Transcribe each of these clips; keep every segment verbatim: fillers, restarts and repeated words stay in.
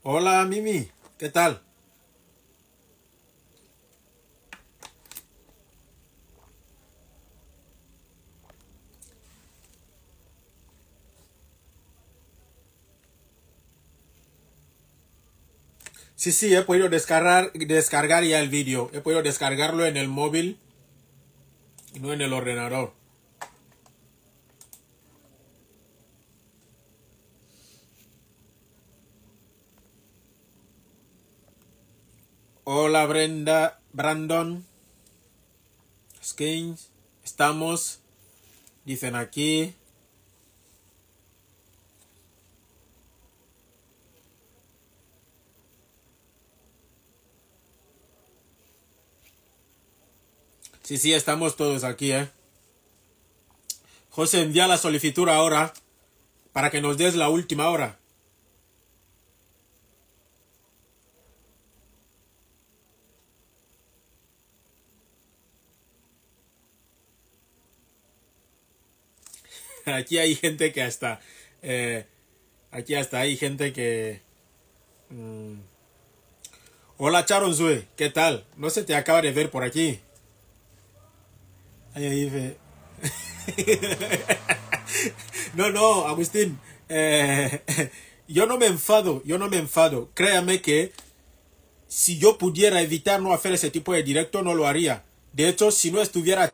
Hola Mimi, ¿qué tal? Sí, sí, he podido descargar, descargar ya el vídeo. He podido descargarlo en el móvil y no en el ordenador. Hola Brenda, Brandon, Skins, estamos, dicen aquí. Sí, sí, estamos todos aquí, ¿eh? José, envía la solicitud ahora para que nos des la última hora. Aquí hay gente que hasta... Eh, aquí hasta hay gente que... Mmm, hola Charon Zue, ¿qué tal? No se te acaba de ver por aquí. Ahí, ahí, ve. No, no, Agustín. Eh, yo no me enfado, yo no me enfado. Créame que si yo pudiera evitar no hacer ese tipo de directo, no lo haría. De hecho, si no estuviera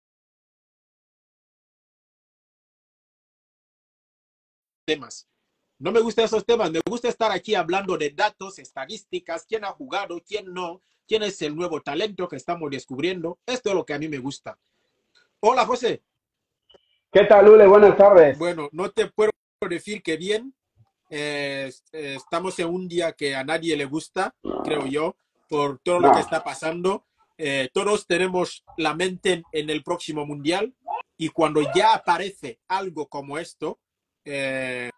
temas. No me gustan esos temas, me gusta estar aquí hablando de datos, estadísticas, quién ha jugado, quién no, quién es el nuevo talento que estamos descubriendo. Esto es lo que a mí me gusta. Hola, José. ¿Qué tal, Lule? Buenas tardes. Bueno, no te puedo decir que bien. Eh, eh, estamos en un día que a nadie le gusta, creo yo, por todo lo que No, está pasando. Eh, todos tenemos la mente en, en el próximo mundial y cuando ya aparece algo como esto, eh,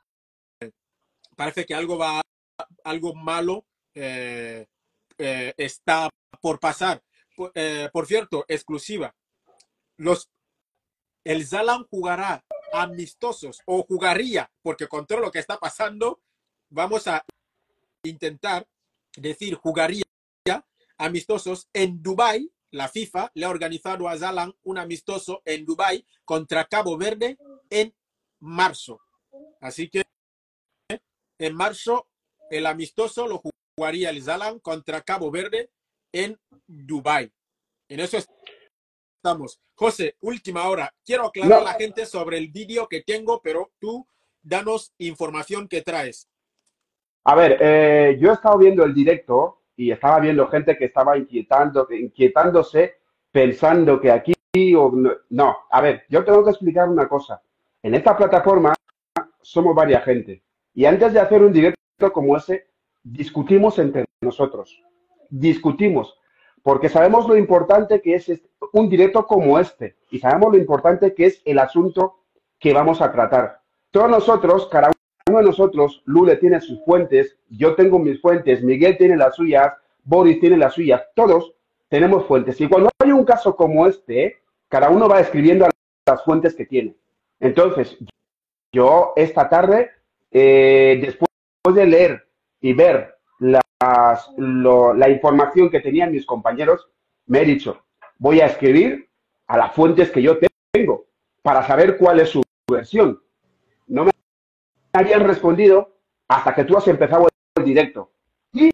parece que algo va, algo malo eh, eh, está por pasar. Por, eh, por cierto, exclusiva. Los, el Zalan jugará amistosos o jugaría, porque con todo lo que está pasando, vamos a intentar decir jugaría amistosos en Dubái. La FIFA le ha organizado a Zalan un amistoso en Dubái contra Cabo Verde en marzo. Así que en marzo el amistoso lo jugaría el Zalan contra Cabo Verde en Dubái. En eso estamos. José, última hora. Quiero aclarar a la no. gente sobre el vídeo que tengo, pero tú danos información que traes. A ver, eh, yo he estado viendo el directo y estaba viendo gente que estaba inquietando, inquietándose, pensando que aquí o no. No, a ver, yo tengo que explicar una cosa. En esta plataforma somos varias gente y antes de hacer un directo como ese, discutimos entre nosotros. Discutimos porque sabemos lo importante que es un directo como este y sabemos lo importante que es el asunto que vamos a tratar. Todos nosotros, cada uno de nosotros, Lule tiene sus fuentes, yo tengo mis fuentes, Miguel tiene las suyas, Boris tiene las suyas, todos tenemos fuentes. Y cuando hay un caso como este, cada uno va escribiendo a las fuentes que tiene. Entonces, yo esta tarde, eh, después de leer y ver las, lo, la información que tenían mis compañeros, me he dicho, voy a escribir a las fuentes que yo tengo para saber cuál es su versión. No me habían respondido hasta que tú has empezado el directo. Y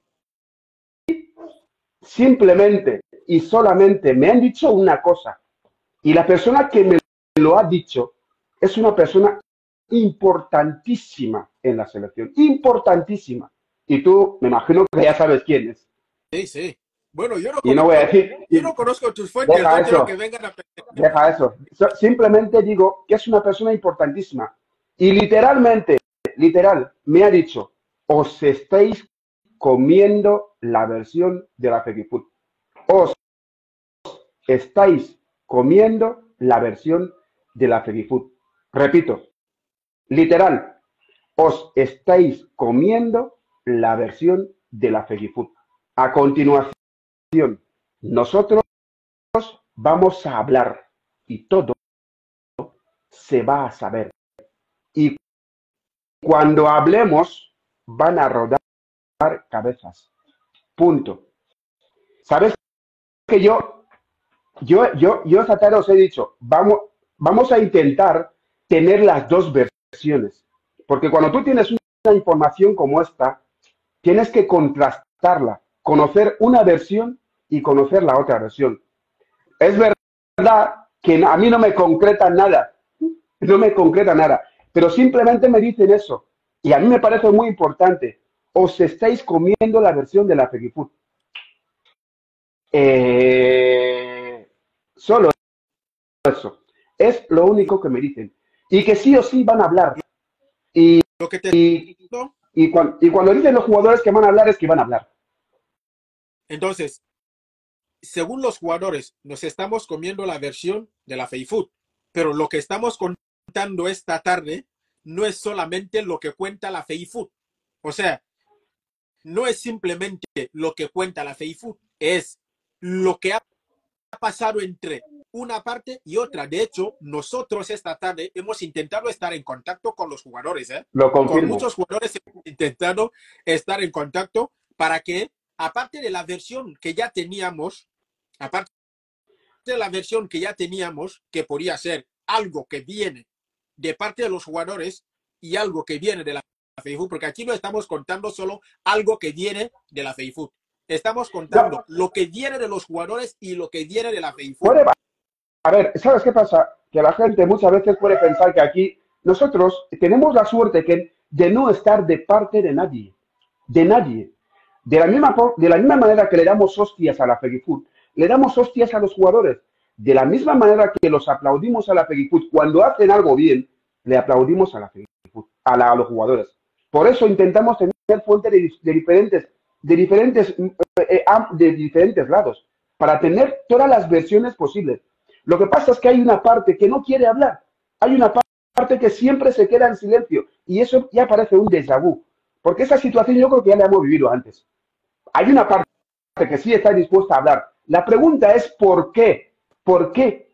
simplemente y solamente me han dicho una cosa. Y la persona que me lo ha dicho es una persona importantísima en la selección. Importantísima. Y tú, me imagino que ya sabes quién es. Sí, sí. Bueno, yo no Y no voy a conozco, decir, yo no conozco tus fuentes, deja no quiero que eso, vengan a... deja eso. Simplemente digo que es una persona importantísima. Y literalmente, literal, me ha dicho, os estáis comiendo la versión de la Fegifood. Os estáis comiendo la versión de la Fegifood. Repito, literal, os estáis comiendo la versión de la Fegifood. A continuación, nosotros vamos a hablar y todo se va a saber. Y cuando hablemos, van a rodar cabezas. Punto. ¿Sabes que yo, yo, yo, yo esta tarde os he dicho, vamos, vamos a intentar tener las dos versiones? Porque cuando tú tienes una información como esta, tienes que contrastarla, conocer una versión y conocer la otra versión. Es verdad que a mí no me concreta nada, no me concreta nada, pero simplemente me dicen eso. Y a mí me parece muy importante. Os estáis comiendo la versión de la FEGIFUT. Eh, solo eso. Es lo único que me dicen. Y que sí o sí van a hablar. Y, Lo que te... y, y, cuando, y cuando dicen los jugadores que van a hablar, es que van a hablar. Entonces, según los jugadores, nos estamos comiendo la versión de la FEGIFUT. Pero lo que estamos contando esta tarde no es solamente lo que cuenta la FEGIFUT. O sea, no es simplemente lo que cuenta la FEGIFUT, es lo que ha pasado entre una parte y otra. De hecho, nosotros esta tarde hemos intentado estar en contacto con los jugadores. ¿eh? Lo confirmo. Con muchos jugadores hemos intentado estar en contacto para que, aparte de la versión que ya teníamos, aparte de la versión que ya teníamos, que podría ser algo que viene de parte de los jugadores y algo que viene de la FEGIFUT, porque aquí no estamos contando solo algo que viene de la FEGIFUT. Estamos contando no. lo que viene de los jugadores y lo que viene de la FEGIFUT. Puede, a ver, ¿sabes qué pasa? Que la gente muchas veces puede pensar que aquí nosotros tenemos la suerte que, de no estar de parte de nadie. De nadie. De la misma, de la misma manera que le damos hostias a la FEGIFUT, le damos hostias a los jugadores. De la misma manera que los aplaudimos a la FEGIFUT cuando hacen algo bien, le aplaudimos a la FEGIFUT, a, la, a los jugadores. Por eso intentamos tener fuentes de, de diferentes, de diferentes, eh, de diferentes lados, para tener todas las versiones posibles. Lo que pasa es que hay una parte que no quiere hablar, hay una parte que siempre se queda en silencio, y eso ya parece un déjà vu, porque esa situación yo creo que ya la hemos vivido antes. Hay una parte que sí está dispuesta a hablar. La pregunta es ¿por qué? ¿Por qué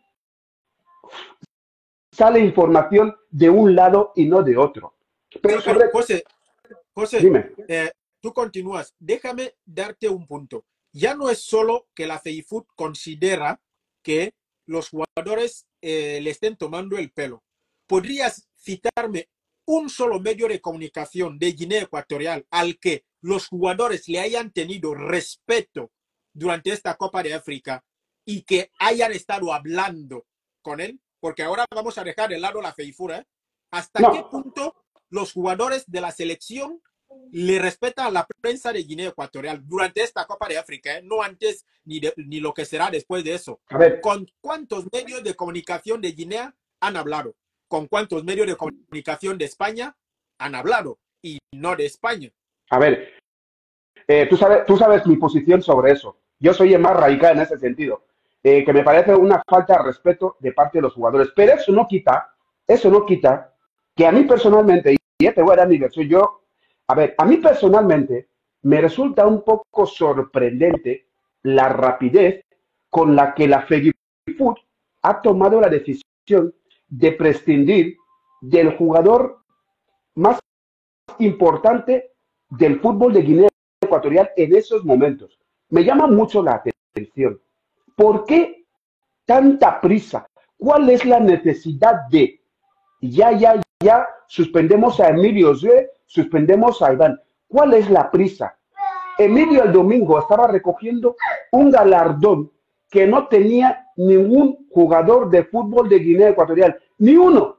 sale información de un lado y no de otro? Pero sobre... José, José Dime. Eh, tú continúas. Déjame darte un punto. Ya no es solo que la FEGIFUT considera que los jugadores eh, le estén tomando el pelo. ¿Podrías citarme un solo medio de comunicación de Guinea Ecuatorial al que los jugadores le hayan tenido respeto durante esta Copa de África y que hayan estado hablando con él? Porque ahora vamos a dejar de lado la FEGIFUT, ¿eh? ¿Hasta no. qué punto los jugadores de la selección le respetan a la prensa de Guinea Ecuatorial durante esta Copa de África? ¿eh? No antes ni, de, ni lo que será después de eso. A ver. ¿Con cuántos medios de comunicación de Guinea han hablado? ¿Con cuántos medios de comunicación de España han hablado? Y no de España. A ver, eh, tú, sabes, tú sabes mi posición sobre eso. Yo soy el más radical en ese sentido. Eh, que me parece una falta de respeto de parte de los jugadores. Pero eso no quita, eso no quita que a mí personalmente, y ya te voy a dar mi versión, yo, a ver, a mí personalmente me resulta un poco sorprendente la rapidez con la que la FEGIFUT ha tomado la decisión de prescindir del jugador más importante del fútbol de Guinea Ecuatorial en esos momentos. Me llama mucho la atención. ¿Por qué tanta prisa? ¿Cuál es la necesidad de ya, ya, ya suspendemos a Emilio Zue, suspendemos a Iván? ¿Cuál es la prisa? Emilio el domingo estaba recogiendo un galardón que no tenía ningún jugador de fútbol de Guinea Ecuatorial. Ni uno.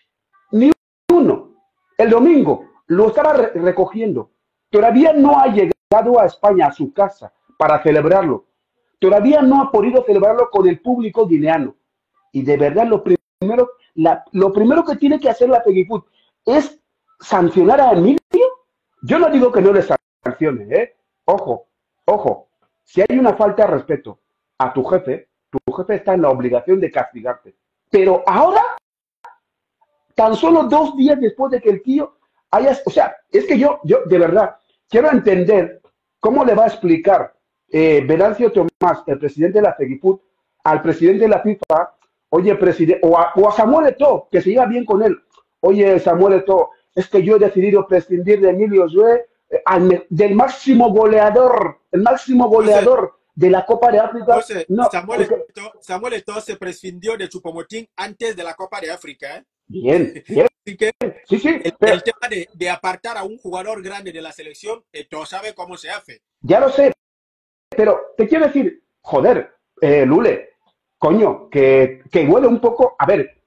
Ni uno. El domingo lo estaba re recogiendo. Todavía no ha llegado a España, a su casa, para celebrarlo. Todavía no ha podido celebrarlo con el público guineano. Y de verdad lo primero, la, lo primero que tiene que hacer la FEGIFUT es sancionar a Emilio. Yo no digo que no le sancione, ¿eh? Ojo, ojo. Si hay una falta de respeto a tu jefe, tu jefe está en la obligación de castigarte. Pero ahora, tan solo dos días después de que el tío haya... O sea, es que yo, yo de verdad, quiero entender cómo le va a explicar eh, Venancio Tomás, el presidente de la FEGIFUT, al presidente de la FIFA, oye, presidente, o a, o a Samuel Eto'o, que se lleva bien con él. Oye, Samuel Eto'o, es que yo he decidido prescindir de Emilio Zue al, del máximo goleador, el máximo goleador Entonces, de la Copa de África. entonces No, Samuel porque, Eto'o, Samuel Eto'o se prescindió de Choupo-Moting antes de la Copa de África, ¿eh? bien, bien, Así que sí, sí, el, pero el tema de, de apartar a un jugador grande de la selección, Eto'o sabe cómo se hace. ya lo sé, pero te quiero decir, joder, eh, Lule, coño, que, que huele un poco, a ver,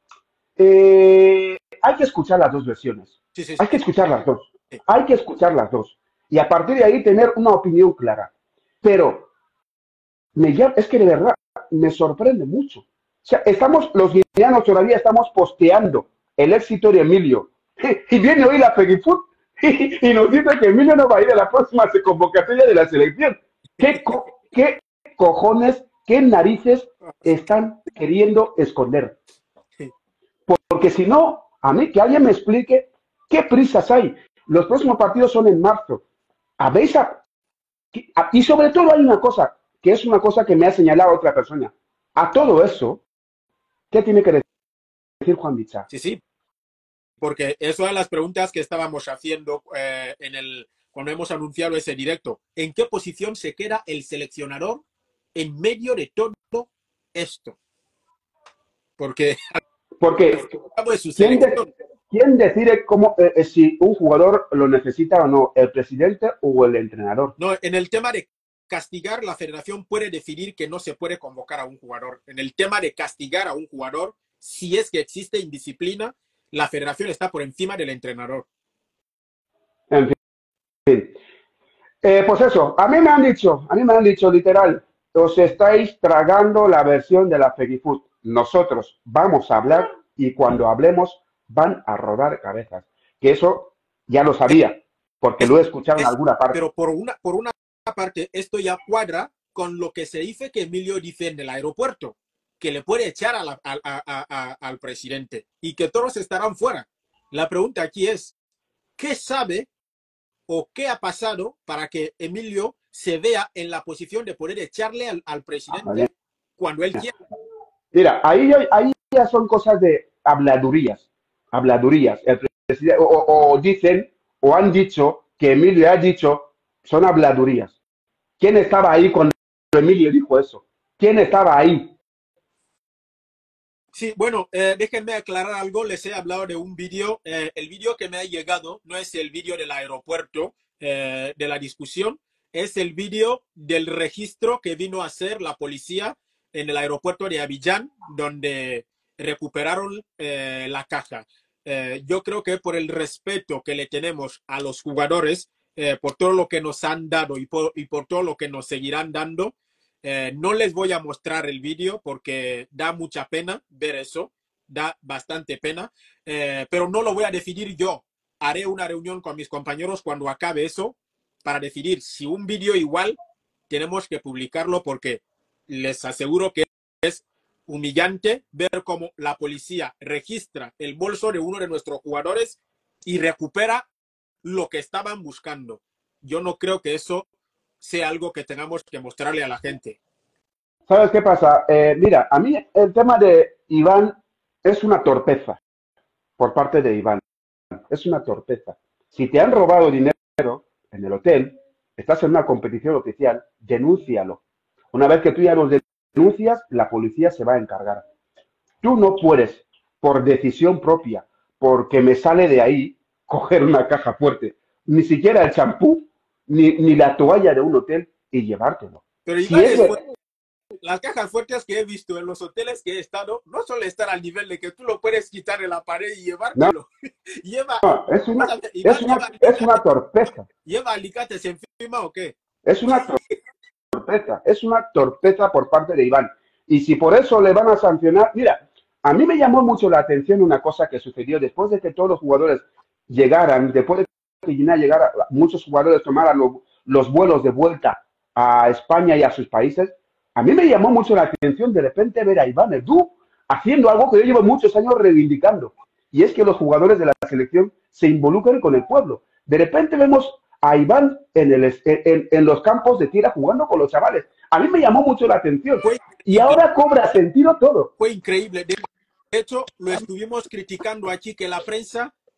eh, hay que escuchar las dos versiones, Sí, sí, hay que sí. escuchar las dos, Sí. hay que escuchar las dos, y a partir de ahí tener una opinión clara, pero me llama, es que de verdad me sorprende mucho. O sea, estamos, los guineanos todavía estamos posteando el éxito de Emilio. Y viene hoy la Fegifoot y, y nos dice que Emilio no va a ir a la próxima convocatoria de la selección. ¿Qué, co qué cojones, qué narices están queriendo esconder? Porque si no, a mí que alguien me explique qué prisas hay. Los próximos partidos son en marzo. ¿Habéis a, y sobre todo hay una cosa, que es una cosa que me ha señalado otra persona. A todo eso, ¿qué tiene que decir Juan Bichá? Sí, sí, porque eso eran las preguntas que estábamos haciendo eh, en el, cuando hemos anunciado ese directo. ¿En qué posición se queda el seleccionador en medio de todo esto? Porque Porque de su ¿quién, selección. de, ¿quién decide cómo, eh, si un jugador lo necesita o no? ¿El presidente o el entrenador? No, en el tema de castigar, la federación puede decidir que no se puede convocar a un jugador. En el tema de castigar a un jugador, si es que existe indisciplina, la federación está por encima del entrenador. En fin. Eh, pues eso, a mí me han dicho, a mí me han dicho literal, os estáis tragando la versión de la Fegifoot. Nosotros vamos a hablar y cuando hablemos van a rodar cabezas. Que eso ya lo sabía, porque Es, lo he escuchado en es, alguna parte. pero por una, por una parte, esto ya cuadra con lo que se dice que Emilio dice en el aeropuerto, que le puede echar a la, a, a, a, al presidente y que todos estarán fuera. La pregunta aquí es, ¿qué sabe o qué ha pasado para que Emilio se vea en la posición de poder echarle al, al presidente cuando él quiera? Mira, ahí, ahí ya son cosas de habladurías, habladurías. El presidente, o, o, dicen, o han dicho, que Emilio ha dicho, son habladurías. ¿Quién estaba ahí cuando Emilio dijo eso? ¿Quién estaba ahí? Sí, bueno, eh, déjenme aclarar algo. Les he hablado de un vídeo. Eh, el vídeo que me ha llegado no es el vídeo del aeropuerto, eh, de la discusión. Es el vídeo del registro que vino a hacer la policía en el aeropuerto de Abidjan, donde recuperaron eh, la caja. Eh, yo creo que por el respeto que le tenemos a los jugadores, eh, por todo lo que nos han dado y por, y por todo lo que nos seguirán dando, Eh, no les voy a mostrar el vídeo porque da mucha pena ver eso, da bastante pena, eh, pero no lo voy a decidir yo. Haré una reunión con mis compañeros cuando acabe eso para decidir si un vídeo igual tenemos que publicarlo porque les aseguro que es humillante ver cómo la policía registra el bolso de uno de nuestros jugadores y recupera lo que estaban buscando. Yo no creo que eso sea algo que tengamos que mostrarle a la gente. ¿Sabes qué pasa? Eh, mira, a mí el tema de Iván es una torpeza por parte de Iván. Es una torpeza. Si te han robado dinero en el hotel, estás en una competición oficial, denúncialo. Una vez que tú ya los denuncias, la policía se va a encargar. Tú no puedes, por decisión propia, porque me sale de ahí, coger una caja fuerte, ni siquiera el champú, ni, ni la toalla de un hotel y llevártelo. Pero Si Iván es es de... las cajas fuertes que he visto en los hoteles que he estado no suele estar al nivel de que tú lo puedes quitar de la pared y No, llevártelo. lleva, es una, Iván es una, lleva es una alicates, torpeza. lleva alicates encima o qué. Es una torpeza. Es una torpeza por parte de Iván. Y si por eso le van a sancionar, mira, a mí me llamó mucho la atención una cosa que sucedió después de que todos los jugadores llegaran, después de que Gina llegara, muchos jugadores tomaran los, los vuelos de vuelta a España y a sus países. A mí me llamó mucho la atención de repente ver a Iván Edu haciendo algo que yo llevo muchos años reivindicando. Y es que los jugadores de la selección se involucren con el pueblo. De repente vemos a Iván en, el, en, en los campos de tierra jugando con los chavales. A mí me llamó mucho la atención. Fue Y ahora cobra sentido todo. Fue increíble. De hecho, lo estuvimos criticando aquí, que la prensa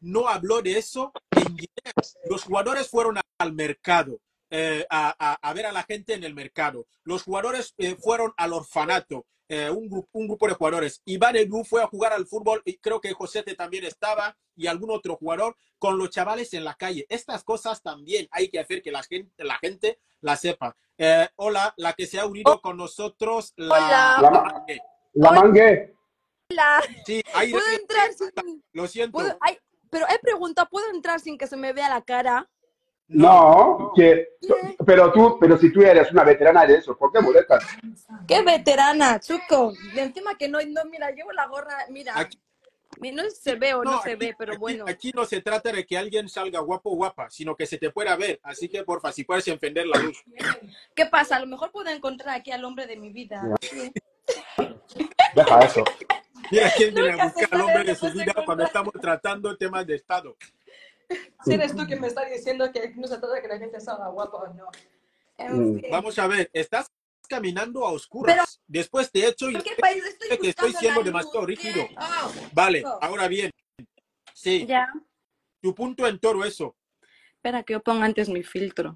no habló de eso en Guinea. Los jugadores fueron al mercado. Eh, a, a, a ver a la gente en el mercado. Los jugadores eh, fueron al orfanato, eh, un, grupo, un grupo de jugadores. Iván Edu fue a jugar al fútbol, y creo que Josete también estaba, y algún otro jugador, con los chavales en la calle. Estas cosas también hay que hacer que la gente la, gente la sepa. Eh, hola, la que se ha unido con nosotros, la, hola. La, la Mangue. la Mangue. Hola. Sí, ahí ¿Puedo de, entrar sin...? lo siento. ¿Puedo... Ay, pero he preguntado, ¿puedo entrar sin que se me vea la cara? No, no que, pero tú, pero si tú eres una veterana de eso, ¿por qué molestas? ¡Qué veterana, Chuco! De encima que no, no, mira, llevo la gorra, mira. Aquí, no se ve o no, no se aquí, ve, pero aquí, bueno. Aquí no se trata de que alguien salga guapo o guapa, sino que se te pueda ver. Así que, porfa, si puedes encender la luz. ¿Qué pasa? A lo mejor puedo encontrar aquí al hombre de mi vida. Sí. Deja eso. Mira quién viene a Nunca se buscar al sabe hombre dónde de su puedes vida encontrar. cuando estamos tratando temas de Estado. Si eres tú quien me está diciendo que no se trata de que la gente salga guapa o no. En fin. Vamos a ver, estás caminando a oscuras. Pero, Después te echo y ¿en qué país estoy que estoy buscando siendo la demasiado luz? rígido. Oh, Vale, oh. ahora bien. Sí, Ya. tu punto en todo eso. Espera que yo ponga antes mi filtro.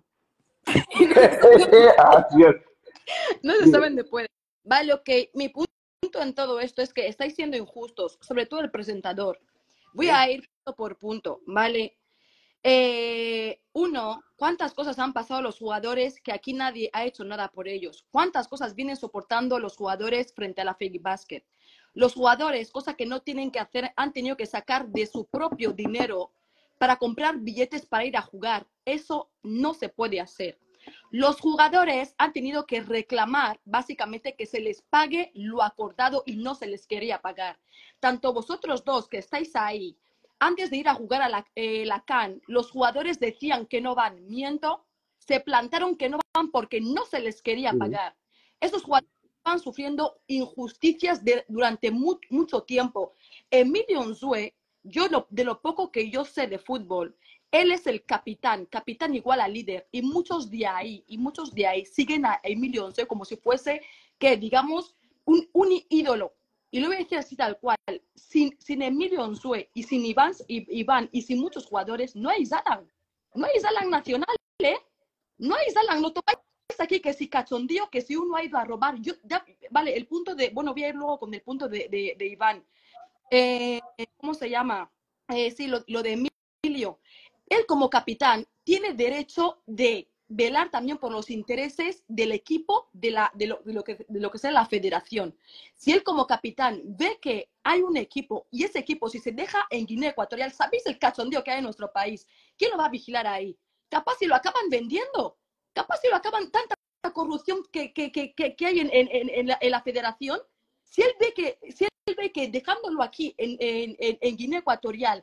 Así es. No se saben de puede. Vale, ok. Mi punto en todo esto es que estáis siendo injustos, sobre todo el presentador. Voy ¿Sí? a ir punto por punto, ¿vale? Eh, uno, ¿cuántas cosas han pasado a los jugadores que aquí nadie ha hecho nada por ellos? ¿Cuántas cosas vienen soportando los jugadores frente a la Fake Basket? Los jugadores, cosa que no tienen que hacer, han tenido que sacar de su propio dinero para comprar billetes para ir a jugar. Eso no se puede hacer. Los jugadores han tenido que reclamar básicamente que se les pague lo acordado y no se les quería pagar. Tanto vosotros dos que estáis ahí, antes de ir a jugar a la, eh, la C A N, los jugadores decían que no van. Miento, se plantaron que no van porque no se les quería pagar. Esos jugadores estaban sufriendo injusticias de, durante mu mucho tiempo. Emilio Nzue, yo lo, de lo poco que yo sé de fútbol, él es el capitán, capitán igual a líder, y muchos de ahí, y muchos de ahí siguen a Emilio Nzue como si fuese, que digamos, un, un ídolo. Y lo voy a decir así tal cual, sin, sin Emilio Nzue y sin Iván, Iván y sin muchos jugadores, no hay Zalan. No hay Zalan nacional, ¿eh? No hay Zalan, no tocáis aquí que si cachondío, que si uno ha ido a robar. Yo, ya, vale, el punto de, bueno, voy a ir luego con el punto de, de, de Iván. Eh, ¿Cómo se llama? Eh, sí, lo, lo de Emilio. Él como capitán tiene derecho de velar también por los intereses del equipo de, la, de, lo, de, lo, que, de lo que sea la federación. Si él como capitán ve que hay un equipo y ese equipo si se deja en Guinea Ecuatorial, ¿sabéis el cachondeo que hay en nuestro país? ¿Quién lo va a vigilar ahí? Capaz si lo acaban vendiendo, capaz si lo acaban, tanta corrupción que, que, que, que hay en, en, en, la, en la federación. Si él ve que, si él ve que dejándolo aquí en, en, en Guinea Ecuatorial,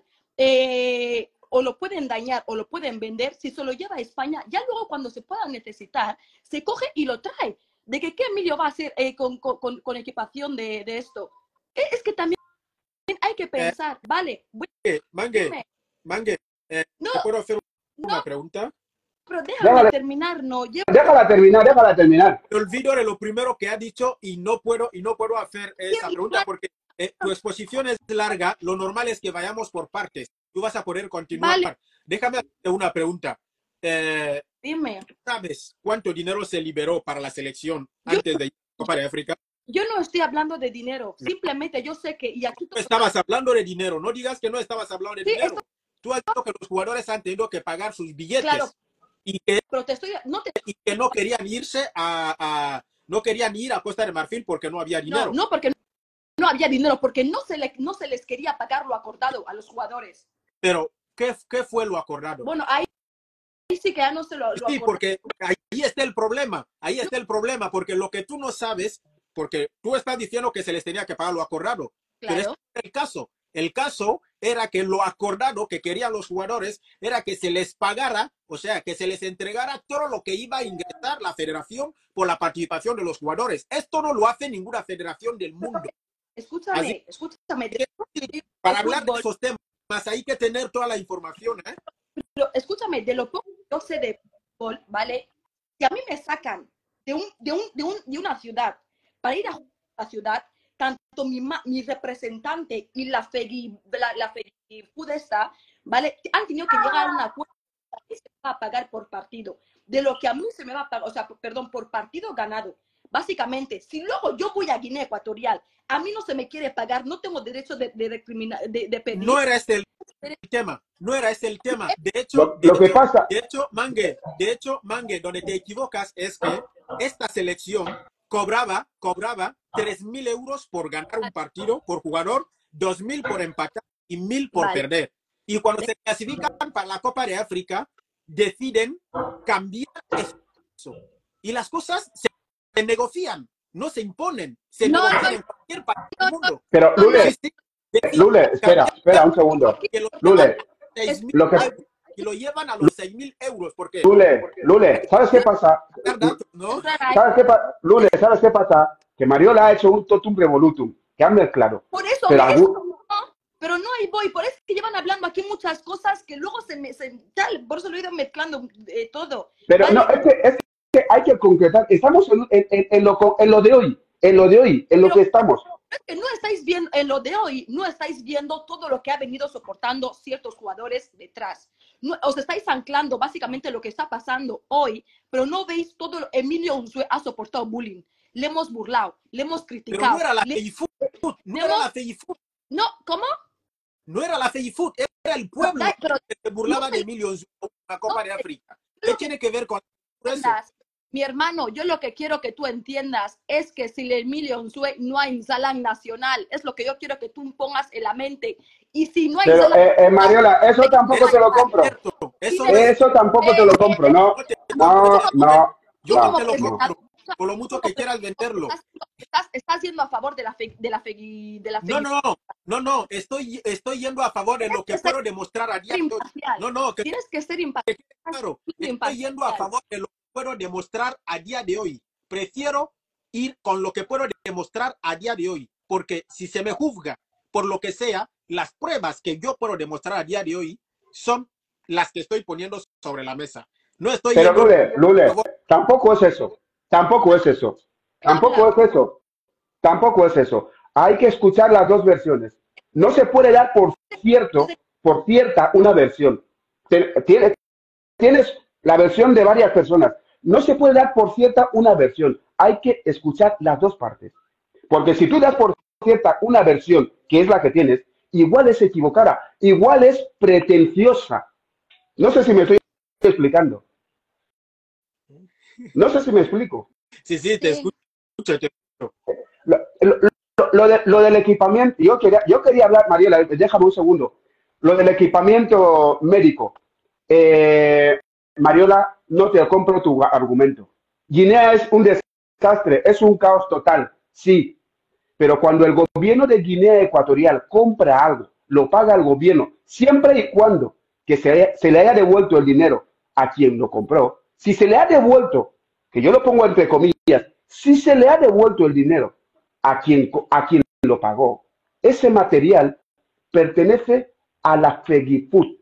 eh, o lo pueden dañar o lo pueden vender, si se lo lleva a España, ya luego cuando se pueda necesitar, se coge y lo trae. ¿De que qué Emilio va a hacer eh, con, con, con equipación de, de esto? Es que también hay que pensar, eh, vale. Voy, Mangue, dime. Mangue, eh, no, ¿te puedo hacer una no, pregunta? Pero déjame déjala, terminar, no. Llevo... Déjala terminar, déjala terminar. Me olvido de lo primero que ha dicho y no puedo, y no puedo hacer esa pregunta porque eh, tu exposición es larga. Lo normal es que vayamos por partes. Tú vas a poder continuar. Vale. Déjame hacerte una pregunta. Eh, Dime. ¿Sabes cuánto dinero se liberó para la selección yo, antes de ir a Copa de África? Yo no estoy hablando de dinero. Simplemente yo sé que... Y aquí tú estabas hablando de dinero. No digas que no estabas hablando de sí, dinero. Esto... Tú has dicho que los jugadores han tenido que pagar sus billetes. Claro. Y que, pero te estoy, no, te... y que no querían irse a, a... No querían ir a Costa de Marfil porque no había dinero. No, no porque no, no había dinero. Porque no se, le, no se les quería pagar lo acordado a los jugadores. Pero... ¿Qué, ¿Qué fue lo acordado? Bueno, ahí sí que ya no se lo, lo Sí, acordado. Porque ahí está el problema. Ahí está el problema. Porque lo que tú no sabes, porque tú estás diciendo que se les tenía que pagar lo acordado. Claro. Pero ese no era el caso. El caso era que lo acordado que querían los jugadores era que se les pagara, o sea, que se les entregara todo lo que iba a ingresar la federación por la participación de los jugadores. Esto no lo hace ninguna federación del mundo. Escúchame, Así, escúchame. Para hablar de esos temas, hay que tener toda la información, ¿eh? Pero, escúchame, de lo poco que yo sé de fútbol, ¿vale? Si a mí me sacan de, un, de, un, de, un, de una ciudad para ir a la ciudad, tanto mi, mi representante y la Fegi, la, la Fegi Fudesta ¿vale? Han tenido que llegar a un acuerdo que se va a pagar por partido, de lo que a mí se me va a pagar, o sea, perdón, por partido ganado. Básicamente, si luego yo voy a Guinea Ecuatorial, a mí no se me quiere pagar, no tengo derecho de, de, de, de pedir. No era este el, el tema, no era este el tema. De hecho, Lo, de lo que hecho, pasa... de hecho, Mangue, de hecho, Mangue, donde te equivocas es que esta selección cobraba, cobraba tres mil euros por ganar un partido por jugador, dos mil por empatar y mil por Vale. perder. Y cuando se clasifican para la Copa de África, deciden cambiar eso. Y las cosas se, se negocian, no se imponen, se No, negocian no, en cualquier país no, del no, mundo. Pero, Lule, Sí, sí, deciden Lule, espera, cambiar espera un segundo. que lo Lule, llevan a seis mil lo que... euros y lo llevan a los seis mil euros. ¿Por qué? Lule, Lule, ¿sabes qué pasa? Datos, ¿no? ¿Sabes qué pasa? Lule, ¿sabes qué pasa? Que Mariola ha hecho un totum revolutum, que han mezclado. Por eso, Pero me- algún- eso no, pero no ahí voy, por eso es que llevan hablando aquí muchas cosas que luego se me, se, tal, por eso lo he ido mezclando eh, todo. Pero ¿vale? no, es que, es que hay que concretar. Estamos en, en- en- en lo, co- en lo de hoy, en lo de hoy, en lo Pero- que estamos. Es que no estáis viendo, en lo de hoy, no estáis viendo todo lo que ha venido soportando ciertos jugadores detrás. No, os estáis anclando básicamente lo que está pasando hoy, pero no veis todo lo Emilio Unzue ha soportado bullying. Le hemos burlado, le hemos Pero criticado. no era la le- FEIFUT, no Tenemos- era la FEIFUT, No, ¿cómo? no era la FEIFUT, era el pueblo Da- pero que se burlaba no de me- Emilio en la Copa no de me- África. ¿Qué tiene que ver con eso? entiendas, mi hermano, yo lo que quiero que tú entiendas es que si el Emilio Unzue no hay Insalan nacional, es lo que yo quiero que tú pongas en la mente. Y si no hay Pero, Insalan eh, eh, Mariola, eso tampoco te lo compro. Cierto, eso es, Eso tampoco te lo compro, no, no, no. yo no, no te lo no. compro, por lo mucho que quieras venderlo. Estás, estás, estás yendo a favor de la fe, de la fe, de la fe, No, no, no, no, estoy, estoy yendo a favor de lo que puedo demostrar a día de hoy. imparcial. No, no, que Tienes que ser imparcial. claro, estoy yendo a favor de lo que puedo demostrar a día de hoy. Prefiero ir con lo que puedo demostrar a día de hoy, porque si se me juzga por lo que sea, las pruebas que yo puedo demostrar a día de hoy son las que estoy poniendo sobre la mesa. No estoy Pero yendo- Lule, Lule, tampoco es eso. Tampoco es eso. Tampoco es eso. Tampoco es eso. Hay que escuchar las dos versiones. No se puede dar por cierto, por cierta, una versión. Te- Tienes, tienes la versión de varias personas. No se puede dar por cierta una versión. Hay que escuchar las dos partes. Porque si tú das por cierta una versión, que es la que tienes, igual es equivocada, igual es pretenciosa. No sé si me estoy explicando. No sé si me explico. Sí, sí, te Sí. escucho. te- Lo, lo- lo- lo de- lo del equipamiento, yo quería, yo quería hablar, Mariela, déjame un segundo. Lo del equipamiento médico. Eh, Mariola, no te compro tu argumento. Guinea es un desastre, es un caos total, sí. Pero cuando el gobierno de Guinea Ecuatorial compra algo, lo paga el gobierno, siempre y cuando que se, haya- se le haya devuelto el dinero a quien lo compró, si se le ha devuelto, que yo lo pongo entre comillas, si se le ha devuelto el dinero a quien, a quien lo pagó, ese material pertenece a la FEGIFUT.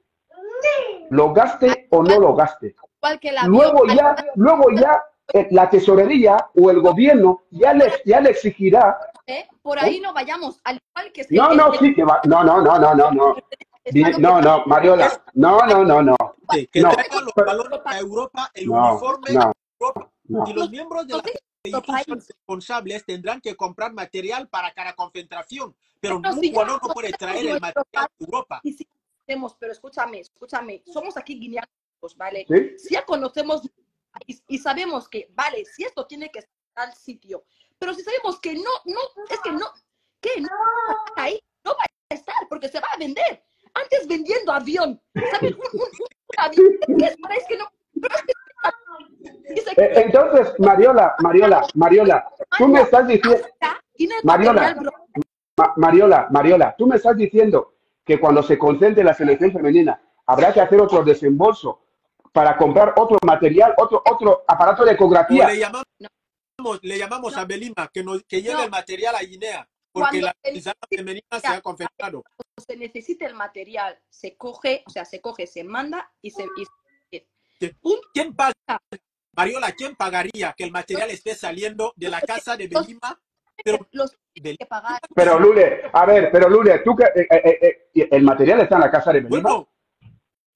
Lo gaste o no lo gaste. Igual que la Luego bio- ya, luego ya eh, la tesorería o el gobierno ya le, ya le exigirá. ¿eh? Por ahí no vayamos. Al igual que No, el- no, el- sí que va. No, no, no, no, no, no. Estado No, no, Mariola. No, no, no, no. Sí, que No. traigan los balones a Europa, el No, uniforme no, a Europa. no. Y los miembros de la Nuestro FEIFUT país. responsables tendrán que comprar material para cada concentración, pero Pero un si ya jugador no no puede tenemos traer el nuestro material a Europa. Y si conocemos, pero escúchame, escúchame, somos aquí guineanos, ¿vale? ¿Sí? Si ya conocemos y, y sabemos que, vale, si esto tiene que estar al sitio, pero si sabemos que no, no, es que no, que no va a estar ahí, no va a estar porque se va a vender. Antes vendiendo avión, ¿sabes? Un, un, un avión, ¿qué esperáis que no? Pero es que- dice Eh, que- Entonces, Mariola, Mariola, Mariola, tú me estás diciendo, Guinea Mariola. Ecuatorial, bro. Ma- Mariola, Mariola, tú me estás diciendo que cuando se concentre la selección femenina habrá que hacer otro desembolso para comprar otro material, otro, otro aparato de O ecografía. le llamamos, le llamamos No. a Belima que, nos, que lleve No. el material a Guinea, porque Cuando la el- Insalan femenina se ha confeccionado. se necesita el material, se coge, o sea, se coge, se manda y se... y se- ¿Qué? Punto. ¿Quién paga? Mariola, ¿quién pagaría que el material esté saliendo de la casa de Belima? Pero Los Belima- que pagar. Pero Lule, a ver, pero Lule, tú que eh, eh, eh, el material está en la casa de Belima. Bueno,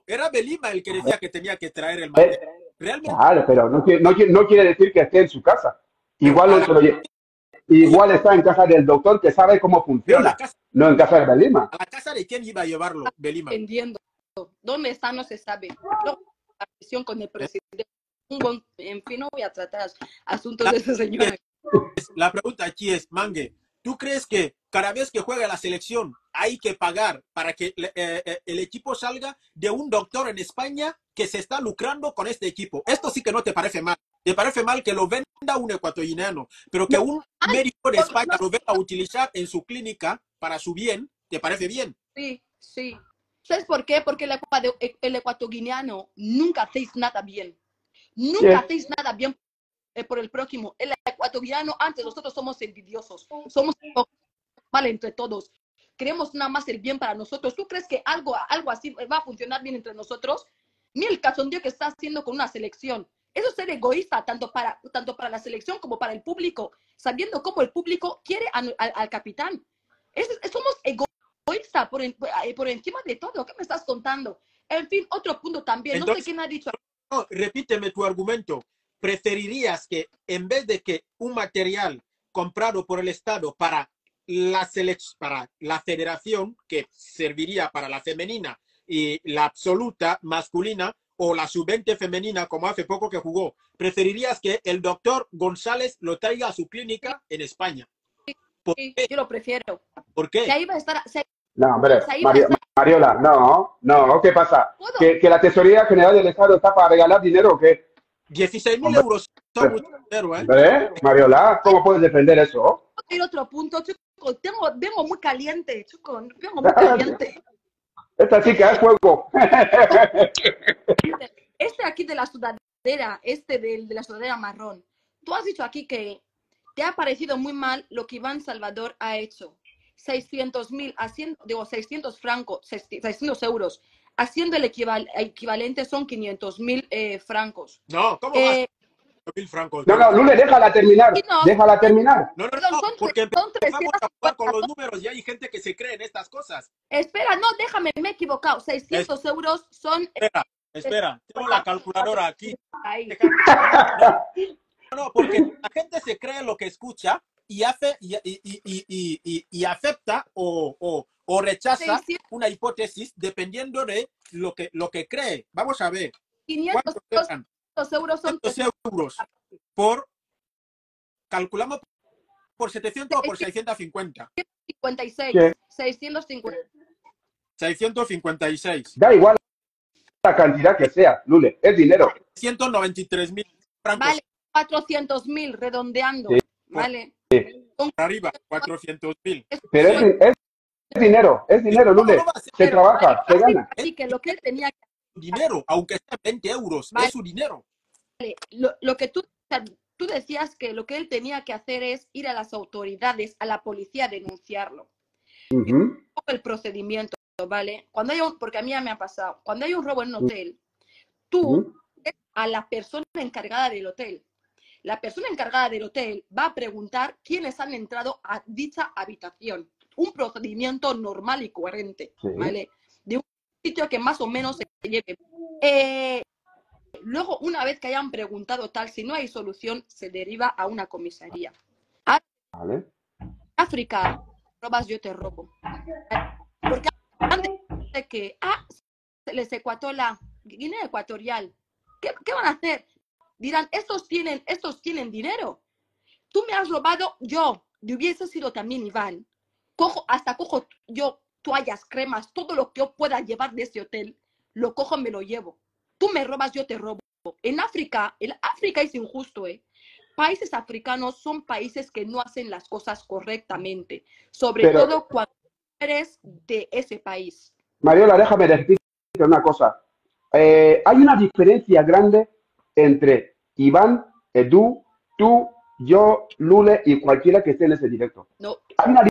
era Belima el que decía que tenía que traer el material. Realmente. Claro, pero no quiere, no, quiere, no quiere decir que esté en su casa. Igual, lo, lo, igual está en casa del doctor que sabe cómo funciona, casa, no en casa de Belima. ¿A la casa de quién iba a llevarlo, Belima? Entendiendo. ¿Dónde está? No se sabe. No, la presión con el presidente. En fin, no voy a tratar asuntos la, de ese señor. La pregunta aquí es, Mangue, ¿tú crees que cada vez que juega la selección hay que pagar para que eh, eh, el equipo salga de un doctor en España que se está lucrando con este equipo? Esto sí que no te parece mal. Te parece mal que lo venda un ecuatoriano, pero que un médico de España lo venga a utilizar en su clínica para su bien, ¿te parece bien? Sí, sí. ¿Sabes por qué? Porque el, el ecuatoriano nunca hacéis nada bien. Nunca yeah. hacéis nada bien por el prójimo. El ecuatoriano, antes nosotros somos envidiosos, somos mal entre todos. Queremos nada más el bien para nosotros. ¿Tú crees que algo, algo así va a funcionar bien entre nosotros? Mira el cachondeo que está haciendo con una selección. Eso es ser egoísta, tanto para, tanto para la selección como para el público, sabiendo cómo el público quiere al, al, al capitán. Es, es, somos egoístas por, en, por encima de todo. ¿Qué me estás contando? En fin, otro punto también. Entonces, no sé quién ha dicho. No, repíteme tu argumento. ¿Preferirías que en vez de que un material comprado por el Estado para la, selec para la federación, que serviría para la femenina y la absoluta masculina, o la sub veinte femenina, como hace poco que jugó, preferirías que el doctor González lo traiga a su clínica en España? ¿Por sí, qué? Yo lo prefiero. ¿Por qué? Que ahí va a estar, se, no, hombre, Mario, estar... Mariola, no, no, ¿qué pasa? ¿Que, ¿Que la Tesorería General del Estado está para regalar dinero o qué? dieciséis mil euros son mucho dinero, ¿eh? ¿Eh? Mariola, ¿cómo puedes defender eso? Hay otro punto, chico, tengo, vengo muy caliente, chico, vengo muy caliente. Esta chica es fuego. Este aquí de la sudadera, este de, de la sudadera marrón, tú has dicho aquí que te ha parecido muy mal lo que Iván Salvador ha hecho. seiscientos mil, digo, seiscientos francos, seiscientos euros, haciendo el equival, equivalente son quinientos mil eh, francos. No, ¿cómo eh, vas? mil francos. No, no, Lule, déjala terminar. No, déjala terminar. No, no, no, porque empezamos a jugar con los números y hay gente que se cree en estas cosas. Espera, no, déjame, me he equivocado. seiscientos es... euros son... Espera, espera, tengo la calculadora aquí. Ahí. No, no, porque la gente se cree lo que escucha y hace y, y, y, y, y, y acepta o, o, o rechaza seiscientos una hipótesis dependiendo de lo que, lo que cree. Vamos a ver. quinientos euros son quinientos euros por, calculamos por setecientos o por seiscientos cincuenta. cincuenta y seis. ¿Qué? seiscientos cincuenta. seiscientos cincuenta y seis. Da igual la cantidad que sea, Lule, es dinero. ciento noventa y tres mil francos. Vale, cuatrocientos mil redondeando. Sí. Vale. Sí. Por arriba, cuatrocientos mil. Pero es, es, es dinero, es dinero, Lule. No, no se dinero. trabaja, vale, se gana. Así que lo que él tenía que... Dinero, aunque sea veinte euros, vale. Es su dinero. Vale. Lo, lo que tú, tú decías que lo que él tenía que hacer es ir a las autoridades, a la policía, a denunciarlo. Uh-huh. El procedimiento, ¿vale? Cuando hay un, porque a mí ya me ha pasado, cuando hay un robo en un hotel, tú uh-huh. a la persona encargada del hotel, la persona encargada del hotel va a preguntar quiénes han entrado a dicha habitación. Un procedimiento normal y coherente, sí. ¿Vale? De un sitio que más o menos se lleve. Eh, luego, una vez que hayan preguntado tal, si no hay solución, se deriva a una comisaría. Vale. África, robas, yo te robo. Porque antes de que ah, se les ecuató la Guinea Ecuatorial, ¿qué, ¿qué van a hacer? Dirán, estos tienen, estos tienen dinero. Tú me has robado, yo, yo hubiese sido también Iván. Cojo, hasta cojo yo toallas, cremas, todo lo que yo pueda llevar de ese hotel, lo cojo, me lo llevo. Tú me robas, yo te robo. En África, en África es injusto, ¿eh? Países africanos son países que no hacen las cosas correctamente, sobre Pero, todo cuando eres de ese país. Mariola, déjame decirte una cosa. Eh, hay una diferencia grande entre Iván, Edu, tú, yo, Lule y cualquiera que esté en ese directo. No. Hay una,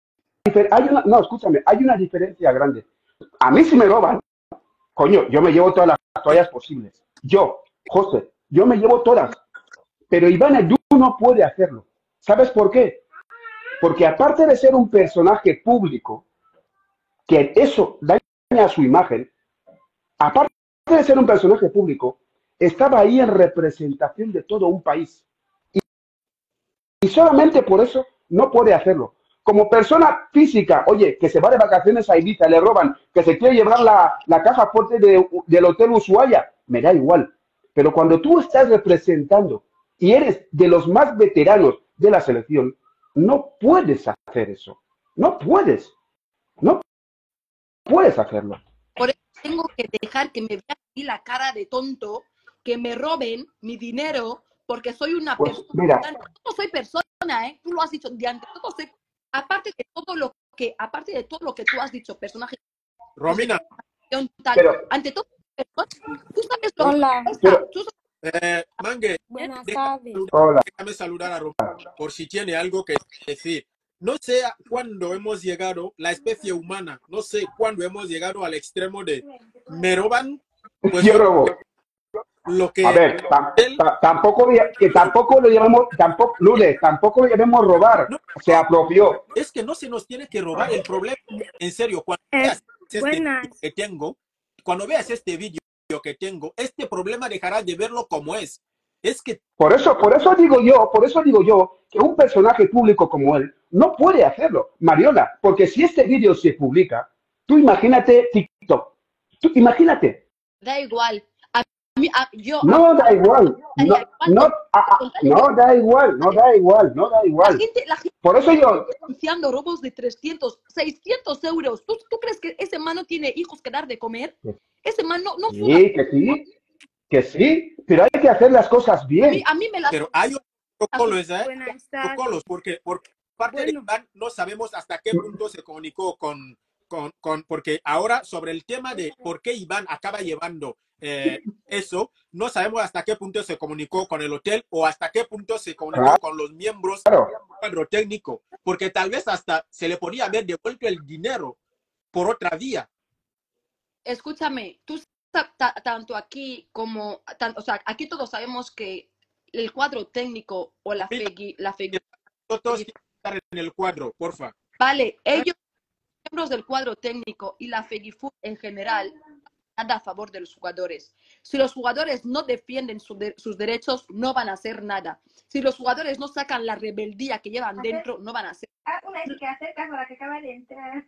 hay una, no, escúchame, hay una diferencia grande. A mí si me roban, coño, yo me llevo todas las toallas posibles. Yo, José, yo me llevo todas. Pero Iván Edu no puede hacerlo. ¿Sabes por qué? Porque aparte de ser un personaje público, que eso daña a su imagen, aparte de ser un personaje público, estaba ahí en representación de todo un país. Y, y solamente por eso no puede hacerlo. Como persona física, oye, que se va de vacaciones a Ibiza, le roban, que se quiere llevar la, la caja fuerte de, del Hotel Ushuaia, me da igual. Pero cuando tú estás representando y eres de los más veteranos de la selección, no puedes hacer eso. No puedes. No puedes hacerlo. Por eso tengo que dejar que me vean aquí la cara de tonto, que me roben mi dinero, porque soy una Pues persona. mira, No soy persona, ¿eh? Tú lo has dicho de antes. Todo soy, aparte de todo lo que, aparte de todo lo que tú has dicho, personaje. Romina. Tal, pero, ante todo, tú sabes lo Hola. que pero, tú Eh, Mangue, Buenas déjame tardes. saludar, hola. déjame saludar a Romina por si tiene algo que decir. No sé cuándo hemos llegado, la especie humana, no sé cuándo hemos llegado al extremo de me roban, pues Yo yo robo. lo que A ver, tam- él, ta- tampoco, que tampoco lo llamamos, tampoco, Lourdes, tampoco lo llamemos robar. no, Se apropió. es que no se nos tiene que robar el problema. En serio, cuando Eh, veas este buenas. vídeo que tengo, cuando veas este vídeo que tengo, este problema dejarás de verlo como es. Es que Por eso, por eso digo yo, por eso digo yo que un personaje público como él no puede hacerlo, Mariola, porque si este vídeo se publica, tú imagínate TikTok, tú imagínate. da igual. A mí, a, yo, No a, da igual, no, no, a, a, no da igual, no da igual, no da La igual. gente, la gente Por eso yo, denunciando robos de trescientos, seiscientos euros. ¿Tú, ¿Tú crees que ese man no tiene hijos que dar de comer? Ese man no, no fuma. sí, que sí, que sí, pero hay que hacer las cosas A mí, bien. a mí me las... pero hay protocolos, ¿eh? Buenas tardes. Protocolos, porque por parte Bueno. de Iván no sabemos hasta qué punto se comunicó con, con, con porque ahora sobre el tema de por qué Iván acaba llevando eh, eso, no sabemos hasta qué punto se comunicó con el hotel o hasta qué punto se comunicó Claro. con los miembros Claro. del cuadro técnico, porque tal vez hasta se le podría haber devuelto el dinero por otra vía. Escúchame, tú ta- ta- tanto aquí como... tan- o sea, aquí todos sabemos que el cuadro técnico o la FEGI... La FEGI Todos quieren estar en el cuadro, porfa. vale, ellos, miembros del cuadro técnico y la FEGIFUT en general, nada a favor de los jugadores. Si los jugadores no defienden su de, sus derechos, no van a hacer nada. Si los jugadores no sacan la rebeldía que llevan dentro, no van a hacer Ah, una vez que acercas a la que acaba de entrar.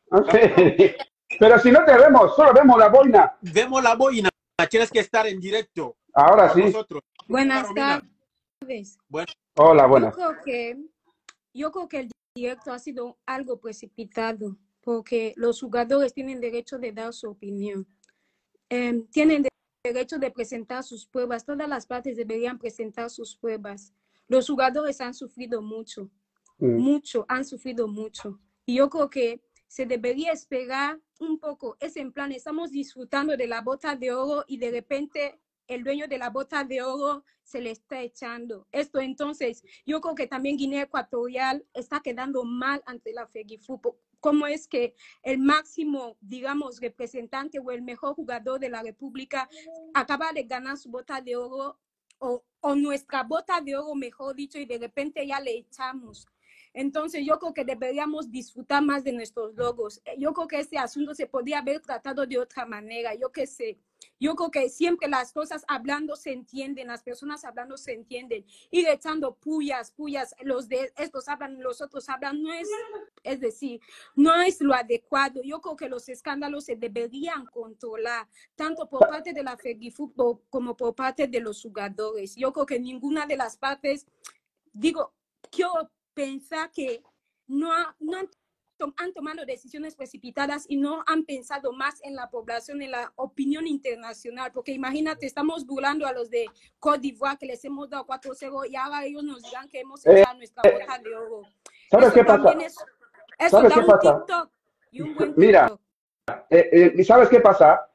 Okay. Pero si no te vemos, solo vemos la boina. Vemos la boina, tienes que estar en directo. Ahora con sí. Nosotros. Buenas Romina. tardes. Bueno, Hola, Yo buenas. creo que yo creo que el directo ha sido algo precipitado porque los jugadores tienen derecho de dar su opinión. Eh, tienen de- derecho de presentar sus pruebas. Todas las partes deberían presentar sus pruebas. Los jugadores han sufrido mucho, Mm. mucho, han sufrido mucho. Y yo creo que se debería esperar un poco. Es en plan, estamos disfrutando de la bota de oro y de repente el dueño de la bota de oro se le está echando. Esto entonces, yo creo que también Guinea Ecuatorial está quedando mal ante la FEGIFU. ¿Cómo es que el máximo, digamos, representante o el mejor jugador de la República acaba de ganar su bota de oro o, o nuestra bota de oro, mejor dicho, y de repente ya le echamos? Entonces yo creo que deberíamos disfrutar más de nuestros logros. Yo creo que este asunto se podría haber tratado de otra manera. Yo qué sé. Yo creo que siempre las cosas hablando se entienden, las personas hablando se entienden. Ir echando pullas, pullas, los de estos hablan, los otros hablan, no es, es decir, no es lo adecuado. Yo creo que los escándalos se deberían controlar, tanto por parte de la FEGIFU como por parte de los jugadores. Yo creo que ninguna de las partes, digo, quiero pensar que no, ha, no han, tom, han tomado decisiones precipitadas y no han pensado más en la población, en la opinión internacional, porque imagínate, estamos burlando a los de Côte d'Ivoire que les hemos dado cuatro cero y ahora ellos nos dirán que hemos echado eh, nuestra bota de oro. ¿Sabes eso qué pasa? Es, eso ¿Sabes da qué un pasa? TikTok y un buen Mira, TikTok. Eh, eh, ¿sabes qué pasa?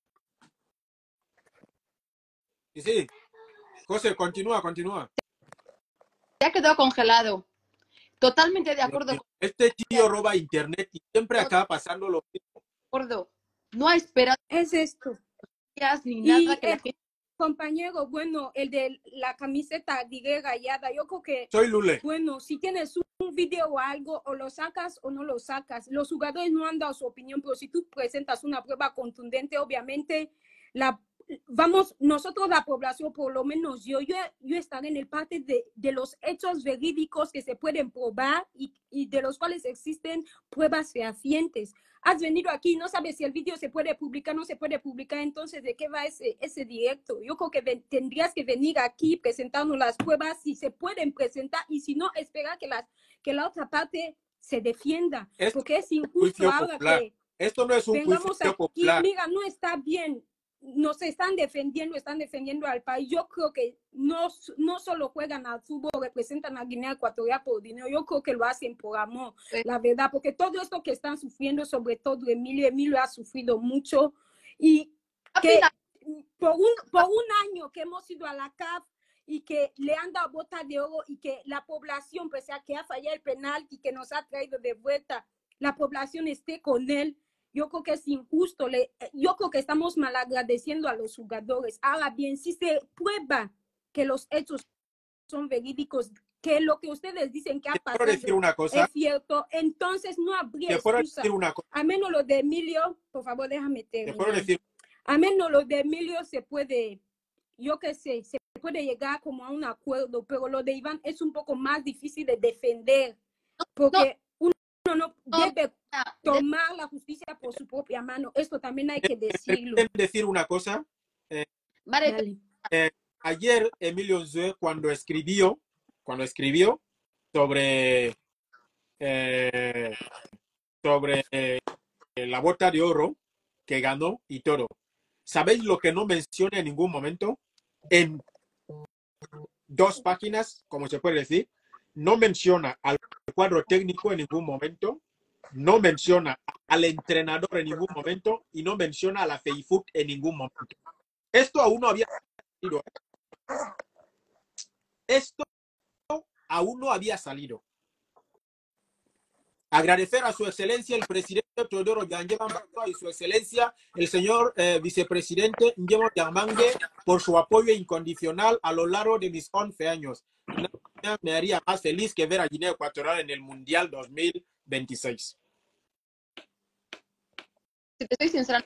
sí, sí. José, continúa, continúa. Se ha quedado congelado. Totalmente de acuerdo. Este tío roba internet y siempre acaba pasando lo mismo. De acuerdo. No ha esperado es esto ni nada y que la el, gente compañero, bueno, el de la camiseta de rayada, yo creo que, Soy Lule. bueno, si tienes un video o algo, o lo sacas o no lo sacas. Los jugadores no han dado su opinión, pero si tú presentas una prueba contundente, obviamente, la, vamos, nosotros la población, por lo menos yo, yo, yo estaré en el parte de, de los hechos verídicos que se pueden probar y, y de los cuales existen pruebas fehacientes. Has venido aquí, no sabes si el vídeo se puede publicar, no se puede publicar, entonces, ¿de qué va ese, ese directo? Yo creo que ven, tendrías que venir aquí, presentarnos las pruebas, si se pueden presentar, y si no, esperar que, las, que la otra parte se defienda, Esto porque es es un injusto juicio ahora popular. que Esto no es un vengamos juicio aquí, popular. mira, no está bien, nos están defendiendo, están defendiendo al país. Yo creo que no, no solo juegan al fútbol, representan a Guinea Ecuatorial por dinero, yo creo que lo hacen por amor, Sí. la verdad, porque todo esto que están sufriendo, sobre todo Emilio, Emilio ha sufrido mucho, y que por un, por un año que hemos ido a la C A F y que le han dado bota de oro y que la población, pese a que ha fallado el penal y que nos ha traído de vuelta, la población esté con él. Yo creo que es injusto, le, yo creo que estamos malagradeciendo a los jugadores. Ahora bien, si se prueba que los hechos son verídicos, que lo que ustedes dicen que ha Te puedo pasado decir una cosa. es cierto, entonces no habría Te puedo excusa. decir una cosa. A menos lo de Emilio, por favor, déjame Te puedo terminar. decir. A menos lo de Emilio se puede, yo qué sé, se puede llegar como a un acuerdo, pero lo de Iván es un poco más difícil de defender, porque uno no debe tomar la justicia por su propia mano. Esto también hay que decirlo. ¿Puedo decir una cosa? Eh, Vale, Dale. eh, ayer Emilio Nzue, cuando escribió, cuando escribió sobre, eh, sobre eh, la bota de oro que ganó y todo, ¿sabéis lo que no menciona en ningún momento? En dos páginas, como se puede decir, no menciona al cuadro técnico en ningún momento, no menciona al entrenador en ningún momento y no menciona a la FEIFUT en ningún momento. Esto aún no había salido. Esto aún no había salido. Agradecer a su excelencia el presidente Teodoro Yangeman y su excelencia el señor eh, vicepresidente Njemo Diamangue por su apoyo incondicional a lo largo de mis once años. Nada me haría más feliz que ver a Guinea Ecuatorial en el Mundial dos mil veintiséis. si te soy sincera,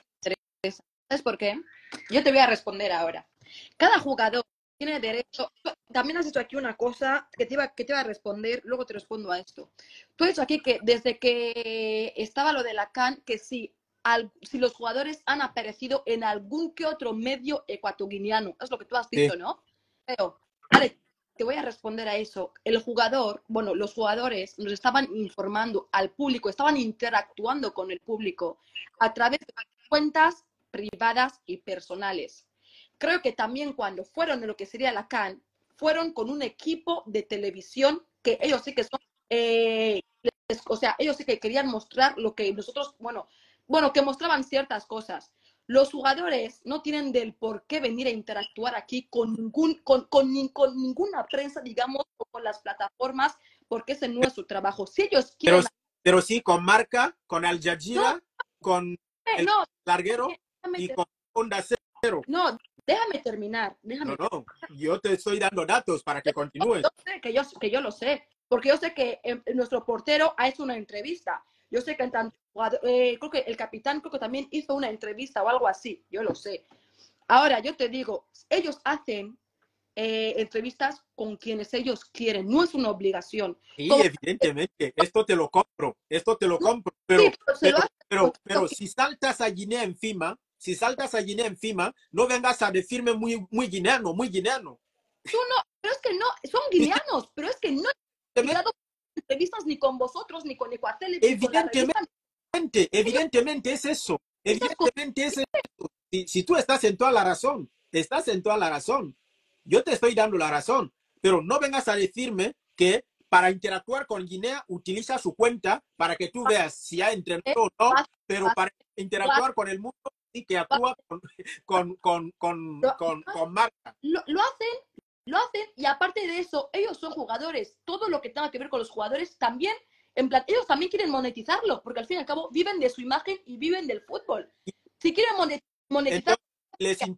¿sabes por qué? Yo te voy a responder ahora. Cada jugador tiene derecho. También has dicho aquí una cosa que te, iba, que te iba a responder, luego te respondo a esto. Tú has dicho aquí que desde que estaba lo de la C A N, que si, al, si los jugadores han aparecido en algún que otro medio ecuatoguineano. Es lo que tú has dicho, Sí. ¿no? Pero, vale, te voy a responder a eso. El jugador, bueno, los jugadores nos estaban informando al público, estaban interactuando con el público a través de cuentas privadas y personales. Creo que también cuando fueron en lo que sería la C A N, fueron con un equipo de televisión que ellos sí que son, eh, les, o sea, ellos sí que querían mostrar lo que nosotros, bueno, bueno, que mostraban ciertas cosas. Los jugadores no tienen del por qué venir a interactuar aquí con, ningún, con, con, con ninguna prensa, digamos, o con las plataformas, porque ese no es su trabajo. Si ellos quieren... Pero, pero sí con Marca, con Al Jazeera, no, con el no, Larguero déjame y ter- con Onda Cero. no, déjame terminar. Déjame No, no, yo te estoy dando datos para que continúes. Yo sé que yo, que yo lo sé, porque yo sé que eh, nuestro portero ha hecho una entrevista. Yo sé que en tanto, eh, creo que el capitán creo que también hizo una entrevista o algo así, yo lo sé. Ahora, yo te digo, ellos hacen eh, entrevistas con quienes ellos quieren, no es una obligación. Sí, Como- evidentemente, esto te lo compro, esto te lo No, compro, pero, sí, pero se lo pero, hacen pero, porque pero no si saltas a Guinea encima, si saltas a Guinea encima, no vengas a decirme muy, muy guineano, muy guineano. Tú no, pero es que no, son guineanos, pero es que no he llegado entrevistas ni con vosotros, ni con Ecuatele, ni con la revista. Evidentemente, evidentemente es eso, evidentemente es eso. Si, si tú estás en toda la razón, estás en toda la razón. Yo te estoy dando la razón, pero no vengas a decirme que para interactuar con Guinea utiliza su cuenta para que tú veas si ha entrenado o no, pero para interactuar con el mundo sí que actúa con, con, con, con, con, con marca. Lo, lo hacen, lo hacen y aparte de eso, ellos son jugadores. Todo lo que tenga que ver con los jugadores también, en plan, ellos también quieren monetizarlo, porque al fin y al cabo viven de su imagen y viven del fútbol. Si quieren monet- monetizar, Entonces, les interesa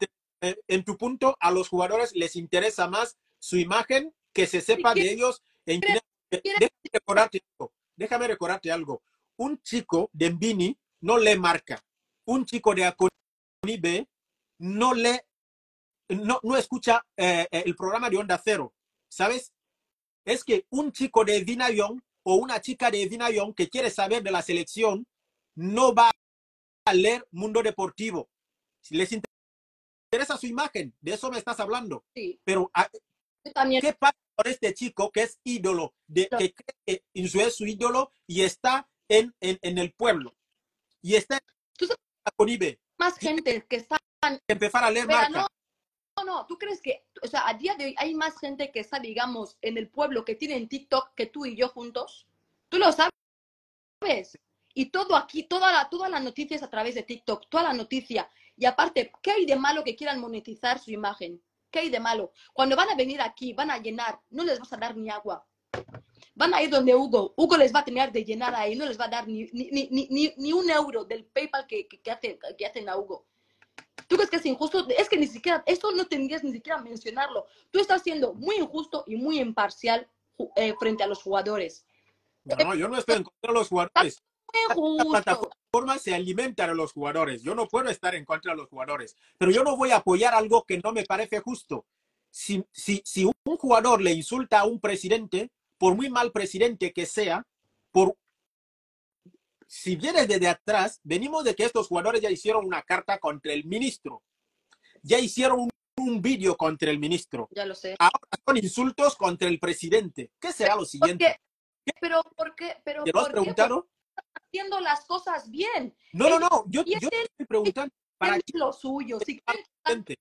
eh, en tu punto, a los jugadores les interesa más su imagen, que se sepa de ellos. En Guinea. Déjame recordarte algo. Déjame recordarte algo. Un chico de Mbini no le marca. Un chico de Aconibe no le no, no escucha eh, el programa de Onda Cero. ¿Sabes? Es que un chico de Vinayón o una chica de Vinayón que quiere saber de la selección no va a leer Mundo Deportivo. Les interesa su imagen, de eso me estás hablando. Sí. Pero, ¿qué pasa con este chico que es ídolo, de, que cree que Insu es su ídolo y está en, en, en el pueblo? Y está ¿Tú sabes con Ibe. Más gente que están... Empezar a leer marca. No, no, no, ¿tú crees que, o sea, a día de hoy hay más gente que está, digamos, en el pueblo que tienen TikTok que tú y yo juntos? ¿Tú lo sabes? Y todo aquí, toda la, todas las noticias a través de TikTok, toda la noticia. Y aparte, ¿qué hay de malo que quieran monetizar su imagen? ¿Qué hay de malo? Cuando van a venir aquí, van a llenar, no les vas a dar ni agua. Van a ir donde Hugo. Hugo les va a tener de llenar ahí, no les va a dar ni, ni, ni, ni, ni un euro del PayPal que, que, que, hacen, que hacen a Hugo. ¿Tú crees que es injusto? Es que ni siquiera, esto no tendrías ni siquiera mencionarlo. Tú estás siendo muy injusto y muy imparcial eh, frente a los jugadores. No, no, yo no estoy en contra de los jugadores. La plataforma se alimenta de los jugadores. Yo no puedo estar en contra de los jugadores. Pero yo no voy a apoyar algo que no me parece justo. Si, si, si un jugador le insulta a un presidente, por muy mal presidente que sea, por... si vienes desde atrás, venimos de que estos jugadores ya hicieron una carta contra el ministro. Ya hicieron un, un vídeo contra el ministro. Ya lo sé. Ahora son insultos contra el presidente. ¿Qué será lo siguiente? ¿Qué? Pero, ¿por qué? Pero, ¿Te lo has ¿por preguntado? Qué? Haciendo las cosas bien. No, no, no. Yo, yo te estoy preguntando para qué lo suyo. Si quieren...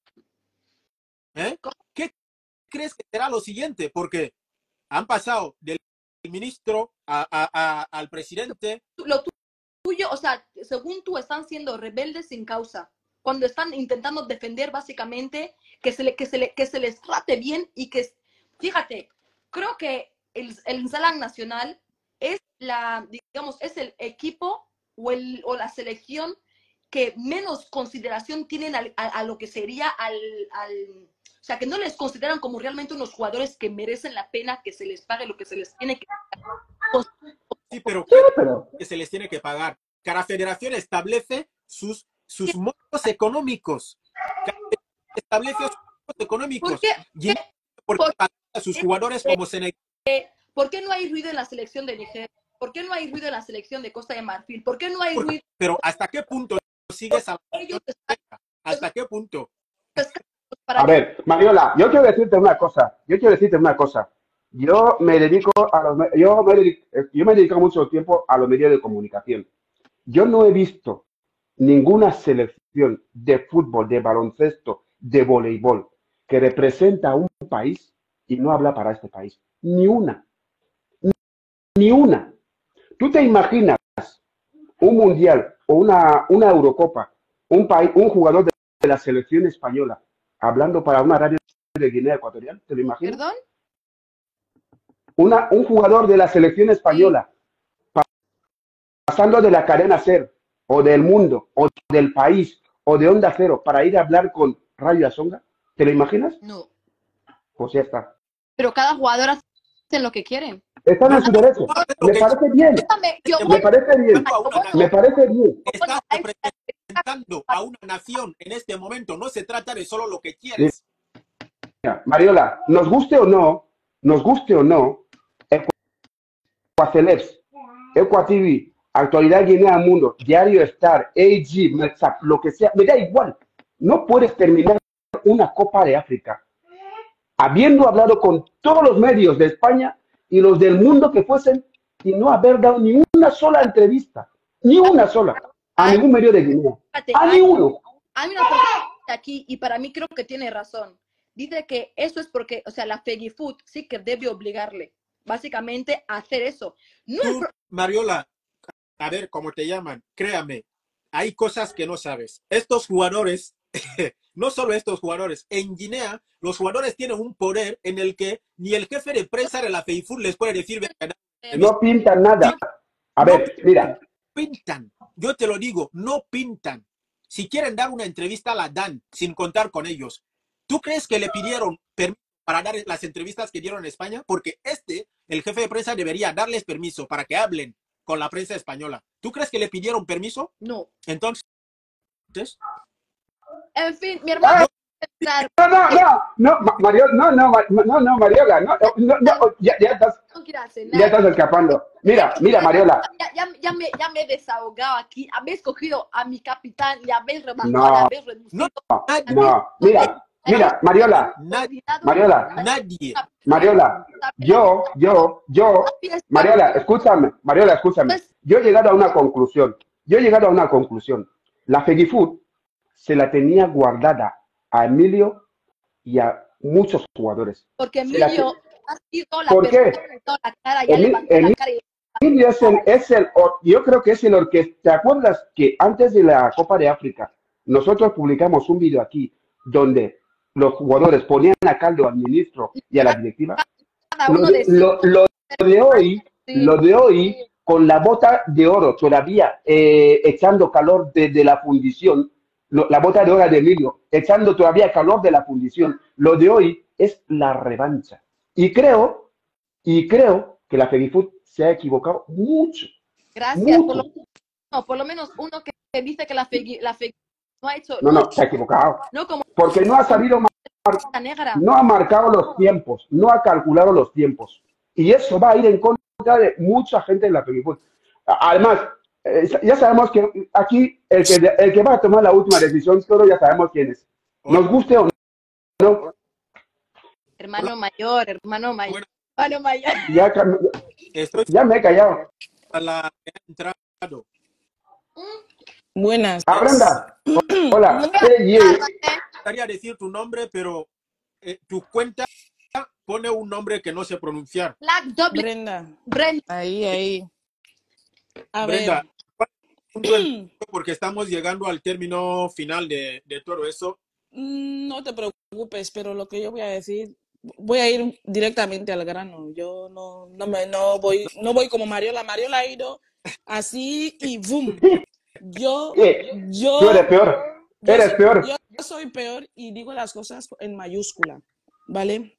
¿Eh? ¿Qué crees que será lo siguiente? Porque han pasado del ministro a, a, a, al presidente. Lo tuyo, o sea, según tú, están siendo rebeldes sin causa. Cuando están intentando defender básicamente que se, le, que se, le, que se les trate bien y que, fíjate, creo que el, el Nsalan Nacional es la, digamos, es el equipo o, el, o la selección que menos consideración tienen al, a, a lo que sería al, al, o sea, que no les consideran como realmente unos jugadores que merecen la pena que se les pague lo que se les tiene que pagar. Sí, pero ¿qué sí, pero... que se les tiene que pagar? Cada federación establece sus, sus montos económicos. Cada establece sus montos económicos. ¿Por qué? Y porque ¿Por pagar a sus jugadores como Senegal. ¿Por qué no hay ruido en la selección de Nigeria? ¿Por qué no hay ruido en la selección de Costa de Marfil? ¿Por qué no hay ruido? Pero ¿hasta qué punto sigues a la... ¿Hasta qué punto? A ver, Mariola, yo quiero decirte una cosa. Yo quiero decirte una cosa. Yo me dedico a los, yo me dedico, yo me dedico mucho tiempo a los medios de comunicación. Yo no he visto ninguna selección de fútbol, de baloncesto, de voleibol que representa a un país y no habla para este país. Ni una. Ni una. ¿Tú te imaginas un mundial o una, una Eurocopa, un país, un jugador de, de la selección española hablando para una radio de Guinea Ecuatorial? ¿Te lo imaginas? ¿Perdón? Una, un jugador de la selección española sí. pasando de la cadena SER o del mundo o del país o de Onda Cero para ir a hablar con Radio Asonga. ¿Te lo imaginas? No. Pues ya está. Pero cada jugador hace lo que quieren. Están en su derecho. Me parece bien. Me parece bien. Me parece bien. Estás representando a una nación en este momento. No se trata de solo lo que quieres. Mariola, nos guste o no, nos guste o no, Ecuacelebs, Ecuatv, Actualidad Guinea Mundo, Diario Star, A G, Metzap, lo que sea, me da igual. No puedes terminar una Copa de África habiendo hablado con todos los medios de España y los del mundo que fuesen y no haber dado ni una sola entrevista, ni una sola, a ningún medio de Guinea. A ni uno. Hay una persona aquí y para mí creo que tiene razón. Dice que eso es porque, o sea, la FEGIFUT sí que debe obligarle, básicamente, a hacer eso. No Tú, es... Mariola, a ver cómo te llaman, créame, hay cosas que no sabes. Estos jugadores, no solo estos jugadores, en Guinea, los jugadores tienen un poder en el que ni el jefe de prensa de la FEGIFUT les puede decir... No pintan nada. A ver, mira. Pintan, yo te lo digo, no pintan. Si quieren dar una entrevista, la dan sin contar con ellos. ¿Tú crees que le pidieron permiso para dar las entrevistas que dieron en España? Porque este, el jefe de prensa, debería darles permiso para que hablen con la prensa española. ¿Tú crees que le pidieron permiso? No. Entonces, En fin, mi hermano. No, no, no, no, Ma- Mariola, no, no, Ma- no, no, Mariola, no, no, no, ya, ya estás, No quiero hacer ya nada. estás escapando. Mira, mira, Mariola, Ya, ya, ya me, ya me he desahogado aquí. Habéis cogido a mi capitán, le habéis rebajado, le no, habéis reducido. no, nadie, no, mira, mira, Mariola, nadie, Mariola, nadie. Mariola, yo, yo, yo, Mariola, escúchame, Mariola, escúchame. Yo he llegado a una conclusión. Yo he llegado a una conclusión. La Fegifood se la tenía guardada a Emilio y a muchos jugadores. Porque Se la Emilio te- ha sido la ¿Por persona qué? que levantó la cara, ya Emi- levantó la Emi- cara y Emilio es el, es el, or- yo creo que es el orquesta. ¿Te acuerdas que antes de la Copa de África nosotros publicamos un vídeo aquí donde los jugadores ponían a caldo al ministro y a la directiva? cada Lo uno de, de sí. lo, lo de hoy, Sí. lo de hoy, con la bota de oro todavía eh, echando calor desde la fundición, lo- la bota de oro de Emilio, echando todavía calor de la fundición, lo de hoy es la revancha. Y creo, y creo que la Fegifood se ha equivocado mucho, Gracias. Por lo, mucho. no, por lo menos uno que, que dice que la Fegui, la Fegui no ha hecho. No, no, se ha equivocado. No como Porque no ha sabido, mar- la negra. no ha marcado los tiempos, no ha calculado los tiempos. Y eso va a ir en contra de mucha gente en la Fegifood. Además, eh, ya sabemos que aquí el que, el que va a tomar la última decisión, todos ya sabemos quién es. Nos guste o no, Hermano mayor, hermano mayor. Bueno, Hermano mayor. ya, cam- estoy ya me he callado. a la que ha entrado. Buenas. Ah, Brenda, hola. Hey, yeah. Me gustaría decir tu nombre, pero eh, tu cuenta pone un nombre que no sé pronunciar. Black Double. Brenda. Brenda. Ahí, ahí. A Brenda, ver. ¿cuál es el punto del- porque estamos llegando al término final de, de todo eso. Mm, No te preocupes, pero lo que yo voy a decir, voy a ir directamente al grano. Yo no, no me, no voy, no voy como Mariola. Mariola ha ido así y boom. Yo, Eh, yo, Tú eres peor. yo Eres soy- peor. yo soy peor y digo las cosas en mayúscula, ¿vale?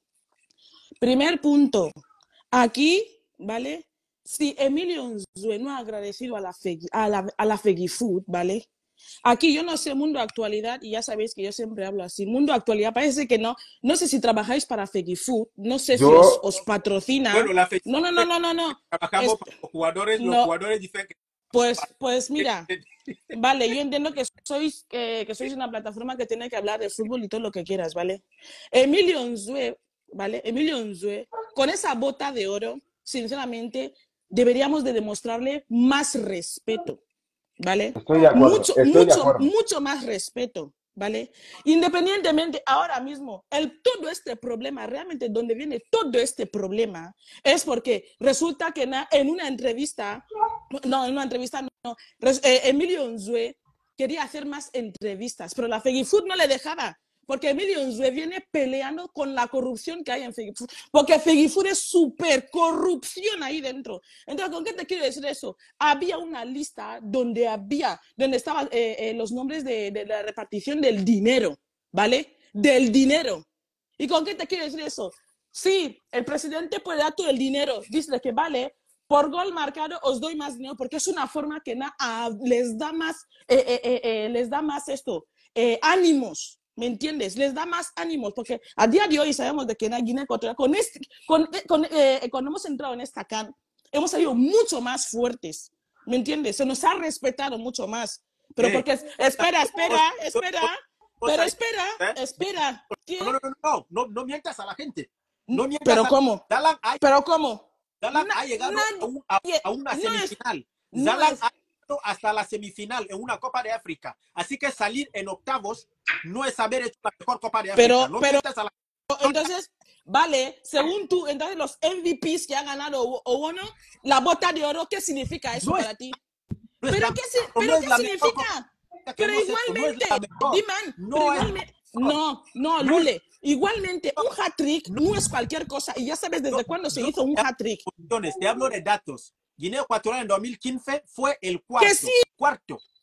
Primer punto. Aquí, ¿vale? Si Emilio Nzue no ha agradecido a la, Fegi, a la, a la Fegifood, ¿vale? Aquí yo no sé Mundo Actualidad, y ya sabéis que yo siempre hablo así. Mundo Actualidad, parece que no. No sé si trabajáis para Fegifood, no sé si Yo- os, os patrocina. Bueno, la fe- No, no, no, no, no, no. Trabajamos Es- para los jugadores, los no. jugadores dicen que Pues, pues mira, vale, yo entiendo que sois, eh, que sois una plataforma que tiene que hablar de fútbol y todo lo que quieras, ¿vale? Emilio Nzue, ¿vale? Emilio Nzue, con esa bota de oro, sinceramente, deberíamos de demostrarle más respeto, ¿vale? Estoy de acuerdo. Mucho, estoy de mucho, acuerdo. mucho más respeto, ¿vale? Independientemente, ahora mismo, el, todo este problema, realmente donde viene todo este problema, es porque resulta que na, en una entrevista, no, en una entrevista no, res, eh, Emilio Nzue quería hacer más entrevistas, pero la Fegifood no le dejaba, porque Emilio Nzue viene peleando con la corrupción que hay en Fegifood, porque Fegifood es súper corrupción ahí dentro. Entonces, ¿con qué te quiero decir eso? Había una lista donde había, donde estaban eh, eh, los nombres de, de la repartición del dinero, ¿vale? Del dinero. ¿Y con qué te quiero decir eso? Sí, el presidente puede dar todo el dinero, dice que vale, por gol marcado os doy más dinero, porque es una forma que na, a, les da más, eh, eh, eh, eh, les da más esto, eh, ánimos. ¿Me entiendes? Les da más ánimos, porque a día de hoy sabemos de que en Guinea Ecuatorial, con este, con, con, eh, cuando hemos entrado en esta C A N, hemos salido mucho más fuertes, ¿me entiendes? Se nos ha respetado mucho más, pero Eh, porque, espera, espera, espera, pero espera, ¿Eh? espera, ¿qué? No, no, no, no, no, no mientas a la gente. No mientas ¿Pero a... cómo? Zalan ha, ¿Pero cómo? Zalan Na- ha llegado nadie- a, un- a- a una no es- semifinal. no Zalan es- ha llegado hasta la semifinal en una Copa de África. Así que salir en octavos no es haber hecho la mejor Copa de África. Pero- no pero- mientas a la Entonces, vale, según tú, entonces los M V Ps que ha ganado o- Owono, la bota de oro, ¿qué significa eso No es- para ti? no es ¿Pero la- qué, si- no pero es qué la mejor significa? Copa que Pero hemos hecho, no es igualmente, la mejor. Diman, No pero es igualmente, la mejor. no, no, No es- Lule, igualmente un hat-trick no es cualquier cosa, y ya sabes desde Yo- cuándo se yo hizo un te hablo hat-trick. de posiciones, te hablo de datos. Guinea Ecuatorial en dos mil quince fue el cuarto. Que sí. Cuarto.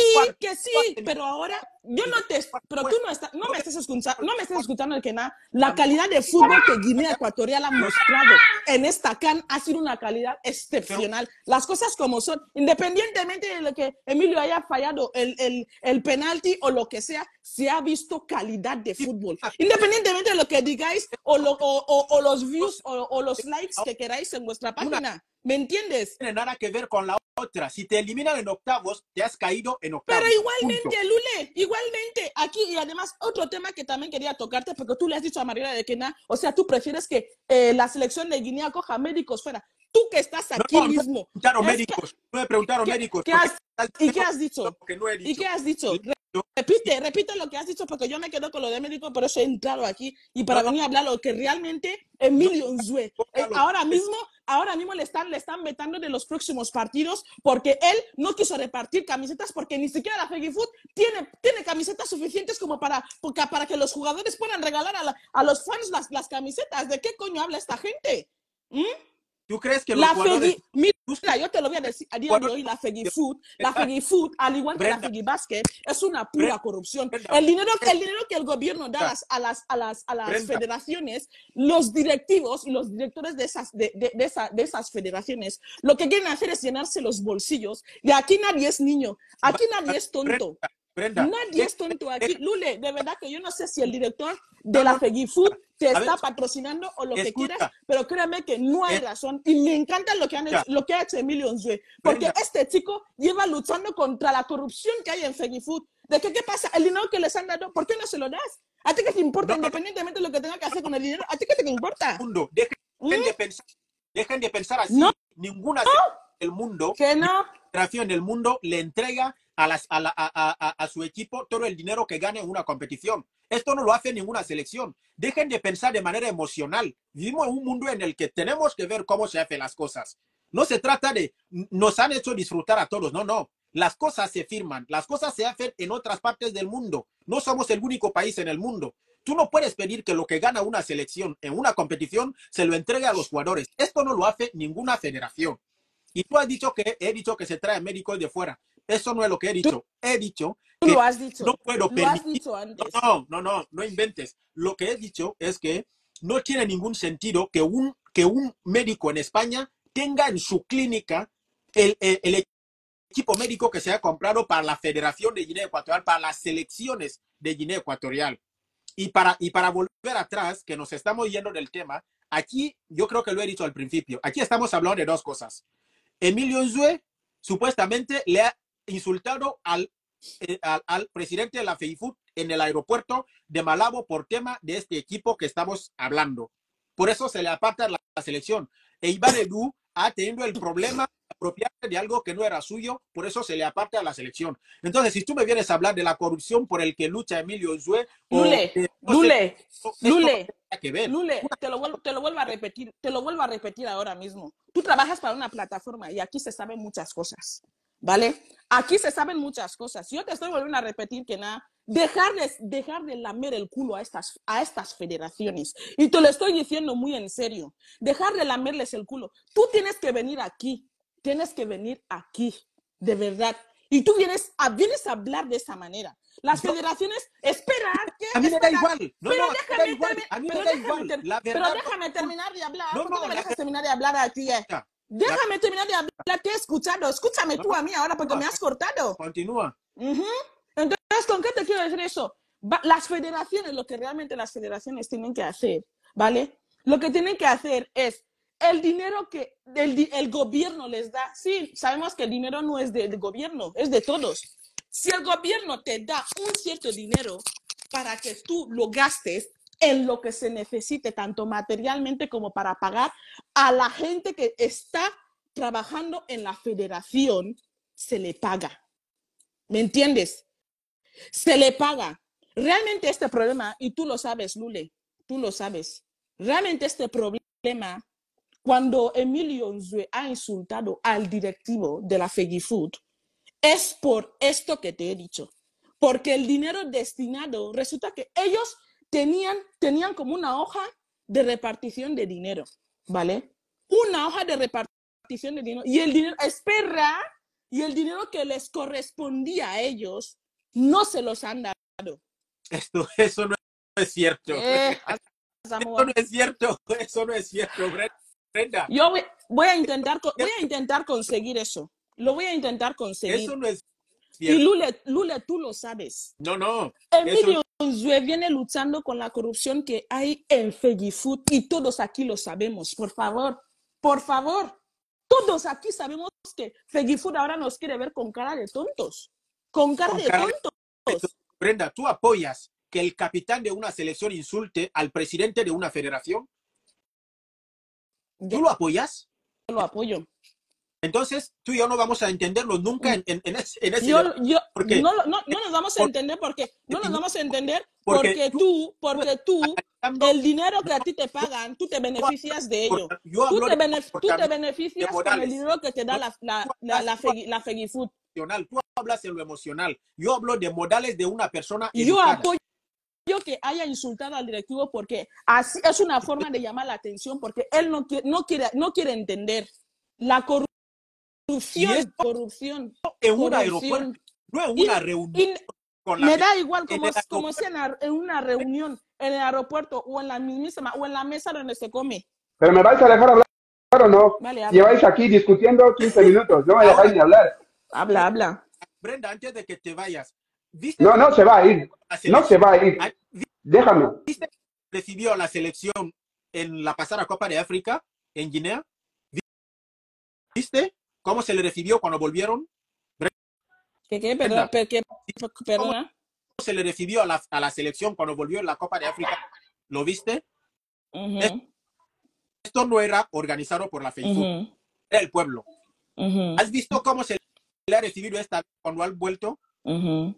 que sí, pero ahora yo no te, pero tú no estás, no me estás escuchando, no me estás escuchando el que nada. La calidad de fútbol que Guinea Ecuatorial ha mostrado en esta C A N ha sido una calidad excepcional. Las cosas como son, independientemente de lo que Emilio haya fallado el, el, el penalti o lo que sea, se ha visto calidad de fútbol. Independientemente de lo que digáis o, lo, o, o, o los views o, o los likes que queráis en vuestra página. ¿Me entiendes? No tiene nada que ver con la otra. Si te eliminan en octavos, te has caído en octavos. Pero igualmente, punto. Lule, igualmente, aquí, y además, otro tema que también quería tocarte, porque tú le has dicho a Mariela de que nada, o sea, tú prefieres que eh, la selección de Guinea coja médicos fuera. Tú que estás aquí no, mismo. No me preguntaron médicos, no me preguntaron ¿Qué, médicos. ¿qué has, ¿Y qué has dicho? Que no he dicho. ¿Y qué has dicho? Repite, repite lo que has dicho, porque yo me quedo con lo de médico, por eso he entrado aquí y para no, venir a hablar lo que realmente Emilio Nzue. Eh, ahora mismo, ahora mismo le están, le están vetando de los próximos partidos porque él no quiso repartir camisetas porque ni siquiera la FEGIFUT tiene, tiene camisetas suficientes como para, para que los jugadores puedan regalar a, la, a los fans las, las camisetas. ¿De qué coño habla esta gente? ¿Mm? ¿Tú crees que la los jugadores... Mira, yo te lo voy a decir a día de hoy, la FEGIFUT, la FEGIFUT, al igual Brenda, que la FEGIBásquet, es una pura Brenda, corrupción. Brenda, el, dinero, el dinero que el gobierno da a las, a las, a las, a las Brenda, federaciones, los directivos y los directores de esas, de, de, de, esa, de esas federaciones, lo que quieren hacer es llenarse los bolsillos. Y aquí nadie es niño, aquí nadie es tonto. Brenda, Nadie es tonto aquí. Lule, de verdad que yo no sé si el director de la FEGIFUT te está ver, patrocinando o lo escucha, que quieras, pero créeme que no hay razón. Y me encanta lo que, han hecho, lo que ha hecho Emilio Nzue, porque Brenda, este chico lleva luchando contra la corrupción que hay en FEGIFUT. ¿De qué, qué pasa? El dinero que les han dado, ¿por qué no se lo das? ¿A ti qué te importa? No, independientemente de lo que tenga que hacer con el dinero, ¿a ti qué te importa? Mundo, dejen, ¿Mm? de pensar, dejen de pensar así. No. Ninguna ¿No? del mundo, ¿Que no? en el mundo le entrega a, las, a, la, a, a, a su equipo todo el dinero que gane en una competición. Esto no lo hace ninguna selección. Dejen de pensar de manera emocional. Vivimos en un mundo en el que tenemos que ver cómo se hacen las cosas. No se trata de, nos han hecho disfrutar a todos. No, no. Las cosas se firman. Las cosas se hacen en otras partes del mundo. No somos el único país en el mundo. Tú no puedes pedir que lo que gana una selección en una competición se lo entregue a los jugadores. Esto no lo hace ninguna federación. Y tú has dicho que he dicho que se trae médicos de fuera. Eso no es lo que he dicho. He dicho que lo has dicho. no puedo permitir. Lo has dicho antes. No, no, no, no inventes. Lo que he dicho es que no tiene ningún sentido que un, que un médico en España tenga en su clínica el, el, el equipo médico que se ha comprado para la Federación de Guinea Ecuatorial, para las selecciones de Guinea Ecuatorial. Y para, y para volver atrás, que nos estamos yendo del tema, aquí yo creo que lo he dicho al principio, aquí estamos hablando de dos cosas. Emilio Nzue supuestamente le ha insultado al, eh, al, al presidente de la FEGIFUT en el aeropuerto de Malabo por tema de este equipo que estamos hablando. Por eso se le aparta la, la selección. E Iván Edu ha tenido el problema de apropiarse de algo que no era suyo, por eso se le aparta a la selección. Entonces, si tú me vienes a hablar de la corrupción por el que lucha Emilio Nzue... Lule, o, eh, no Lule, sé, Lule, no que ver. Lule, te lo, vuelvo, te lo vuelvo a repetir, te lo vuelvo a repetir ahora mismo. Tú trabajas para una plataforma y aquí se saben muchas cosas, ¿vale? Aquí se saben muchas cosas. Yo te estoy volviendo a repetir que nada, dejar de, dejar de lamer el culo a estas, a estas federaciones. Y te lo estoy diciendo muy en serio. Dejar de lamerles el culo. Tú tienes que venir aquí. Tienes que venir aquí. De verdad. Y tú vienes a, vienes a hablar de esa manera. Las Yo, federaciones esperan que... A mí me da esperan, igual. No, pero no, déjame, da igual. termi- A mí pero me da déjame, igual. ter- La pero verdad, déjame terminar de hablar. no, ¿Por qué no, no me la dejas terminar de hablar a ti? Eh? verdad. Déjame terminar de hablar. Te he escuchado. Escúchame No, tú a mí ahora porque no, me has cortado. Continúa. Uh-huh. Entonces, ¿con qué te quiero decir eso? Va, las federaciones, lo que realmente las federaciones tienen que hacer, ¿vale? Lo que tienen que hacer es el dinero que el, el gobierno les da. Sí, sabemos que el dinero no es del gobierno, es de todos. Si el gobierno te da un cierto dinero para que tú lo gastes en lo que se necesite, tanto materialmente como para pagar a la gente que está trabajando en la federación, se le paga. ¿Me entiendes? Se le paga. Realmente este problema, y tú lo sabes, Lule, tú lo sabes, realmente este problema, cuando Emilio Nzue ha insultado al directivo de la FEGIFUT, es por esto que te he dicho. Porque el dinero destinado, resulta que ellos tenían, tenían como una hoja de repartición de dinero, ¿vale? Una hoja de repartición de dinero. Y el dinero, espera, y el dinero que les correspondía a ellos no se los han dado. Esto, eso no es cierto. Eh, Eso no es cierto, eso no es cierto, Brenda. Yo voy, voy, a intentar, voy a intentar conseguir eso. Lo voy a intentar conseguir. Eso no es cierto. Y Lule, Lule, tú lo sabes. No, no. Emilio Nzue viene luchando con la corrupción que hay en Fegifood y todos aquí lo sabemos. Por favor, por favor. Todos aquí sabemos que Fegifood ahora nos quiere ver con cara de tontos. Con cara con de cara tontos. De... Brenda, ¿tú apoyas que el capitán de una selección insulte al presidente de una federación? ¿Tú Yo, lo apoyas? Yo lo apoyo. Entonces, tú y yo no vamos a entenderlo nunca en, en, en ese, en ese yo, yo, porque, no, no, no nos vamos a por, entender porque no nos vamos a entender porque, porque tú, porque tú, el dinero que a ti te pagan, tú te beneficias de ello. Yo tú, te de benef, tú te beneficias con el dinero que te da la, la, la, la, Fegi, la Fegifood. Tú hablas en lo emocional. Yo hablo de modales de una persona educada. Yo apoyo que haya insultado al directivo porque así es una forma de llamar la atención porque él no quiere, no quiere, no quiere entender la corrupción. Corrupción, corrupción. En un aeropuerto, no en una y, reunión. Y con la me da igual como, es, como sea en una reunión en el aeropuerto o en la misma o en la mesa donde se come. Pero me vais a dejar hablar o no. Vale, habla. Lleváis aquí discutiendo quince minutos, no me dejáis ni hablar. Habla, habla. Brenda, antes de que te vayas. ¿viste no, no se va a ir. No se va a ir. Déjame. ¿Viste que recibió a la selección en la pasada Copa de África en Guinea? ¿Viste cómo se le recibió cuando volvieron? ¿Qué, qué? Perdona. ¿Qué, perdona? ¿Cómo se le recibió a la, a la selección cuando volvió en la Copa de África? ¿Lo viste? Uh-huh. es, esto no era organizado por la Fegifood, uh-huh. Era el pueblo. Uh-huh. ¿Has visto cómo se le ha recibido esta cuando han vuelto? Uh-huh.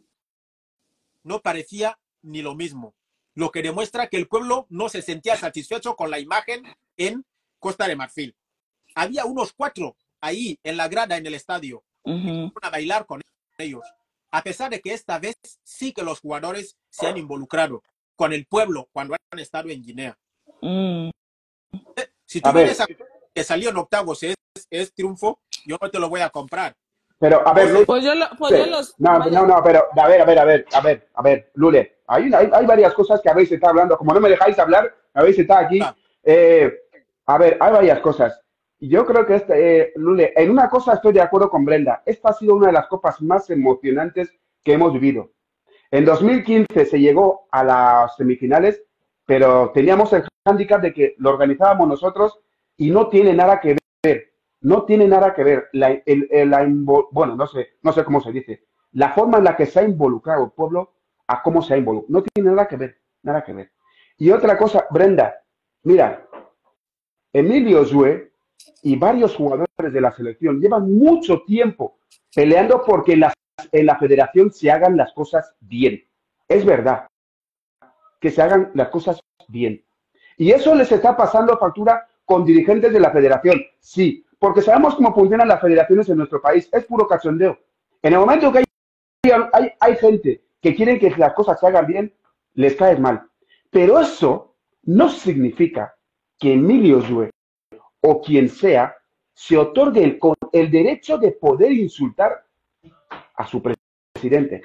No parecía ni lo mismo. Lo que demuestra que el pueblo no se sentía satisfecho con la imagen en Costa de Marfil. Había unos cuatro ahí en la grada en el estadio, uh-huh. a bailar con ellos. A pesar de que esta vez sí que los jugadores se han involucrado con el pueblo cuando han estado en Guinea. Uh-huh. Si tú vienes a que salió en octavos es, es triunfo, yo no te lo voy a comprar. Pero, a ver, Lule, pues yo, lo, pues yo los... no, no, no, pero, a ver, a ver, a ver, a ver, a ver, Lule, hay, una, hay, hay varias cosas que habéis estado hablando, como no me dejáis hablar, habéis estado aquí, ah. eh, a ver, hay varias cosas. Yo creo que, este, eh, Lule, en una cosa estoy de acuerdo con Brenda, esta ha sido una de las copas más emocionantes que hemos vivido. En dos mil quince se llegó a las semifinales, pero teníamos el hándicap de que lo organizábamos nosotros y no tiene nada que ver. No tiene nada que ver, la, el, el, la, bueno, no sé, no sé cómo se dice, la forma en la que se ha involucrado el pueblo a cómo se ha involucrado. No tiene nada que ver, nada que ver. Y otra cosa, Brenda, mira, Emilio Nzue y varios jugadores de la selección llevan mucho tiempo peleando porque en la, en la federación se hagan las cosas bien. Es verdad, que se hagan las cosas bien. Y eso les está pasando factura con dirigentes de la federación, sí. Porque sabemos cómo funcionan las federaciones en nuestro país. Es puro cachondeo. En el momento que hay, hay, hay gente que quiere que las cosas se hagan bien, les cae mal. Pero eso no significa que Emilio Nzue o quien sea se otorgue el, el derecho de poder insultar a su presidente.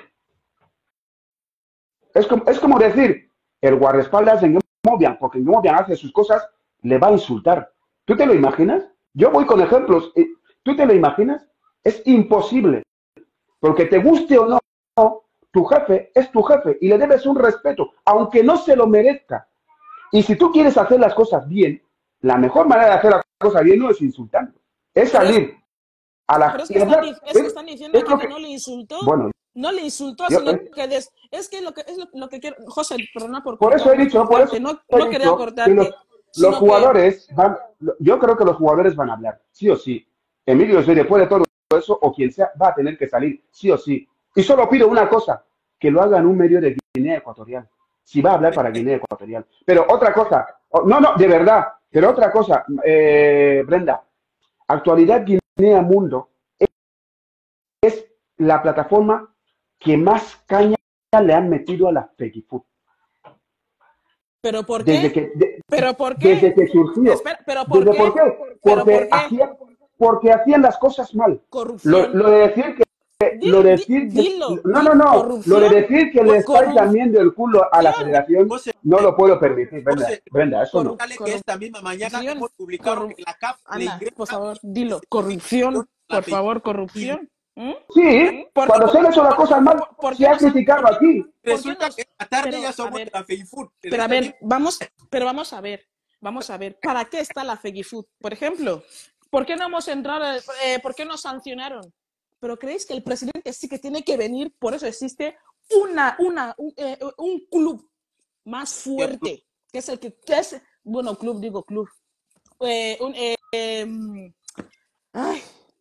Es como, es como decir, el guardaespaldas en Mobian, porque en Mobian hace sus cosas, le va a insultar. ¿Tú te lo imaginas? Yo voy con ejemplos. ¿Tú te lo imaginas? Es imposible. Porque te guste o no, tu jefe es tu jefe y le debes un respeto, aunque no se lo merezca. Y si tú quieres hacer las cosas bien, la mejor manera de hacer las cosas bien no es insultando. Es salir a la... Pero es que están, es, es que están diciendo es que, que no le insultó. Bueno, no le insultó, yo, sino es, que des, es que lo que es lo, lo que quiero... José, perdona por... Por eso he dicho, por eso no, no quería cortarte. Los, los jugadores que... van... Yo creo que los jugadores van a hablar, sí o sí. Emilio Nzue, después de todo eso, o quien sea, va a tener que salir, sí o sí. Y solo pido una cosa, que lo haga en un medio de Guinea Ecuatorial. Si va a hablar para Guinea Ecuatorial. Pero otra cosa, no, no, de verdad, pero otra cosa, eh, Brenda, Actualidad Guinea Mundo es, es la plataforma que más caña le han metido a la Fegifood. ¿Pero por qué? Desde que, de, ¿Pero por qué? Desde que surgió. Espera, ¿pero por desde qué? por qué? ¿Pero Porque por qué? hacían, porque hacían las cosas mal. Lo, Corrupción. lo de decir que Dilo, lo de di- decir que dilo. no, di- no, no, lo de Corrupción. decir que le estáis Corrupción. lamiendo el culo a la federación, José, no lo puedo permitir, Brenda. José, Brenda, eso no. Corru- dale que esta misma mañana corrupción. hemos publicado Corru- que la C A F le Anda, ingresa por favor, dilo. setenta y cinco Corrupción. millones a la Por favor, FEGIFUT. Y corrupción. ¿Mm? Sí, ¿Por- cuando se han hecho las por- cosas mal, por- por se qué ha nos han- criticado por qué- aquí. ¿Por qué resulta nos- que esta tarde pero, ya a somos ver, la FEGIFUT. En Pero a esta ver, vamos, pero vamos a ver, vamos a ver, ¿para qué está la FEGIFUT? Por ejemplo, ¿por qué no hemos entrado, eh, por qué nos sancionaron? Pero creéis que el presidente sí que tiene que venir, por eso existe una, una, un, eh, un club más fuerte, que es el que, que es, bueno, club, digo club, eh, un, eh, em, ay,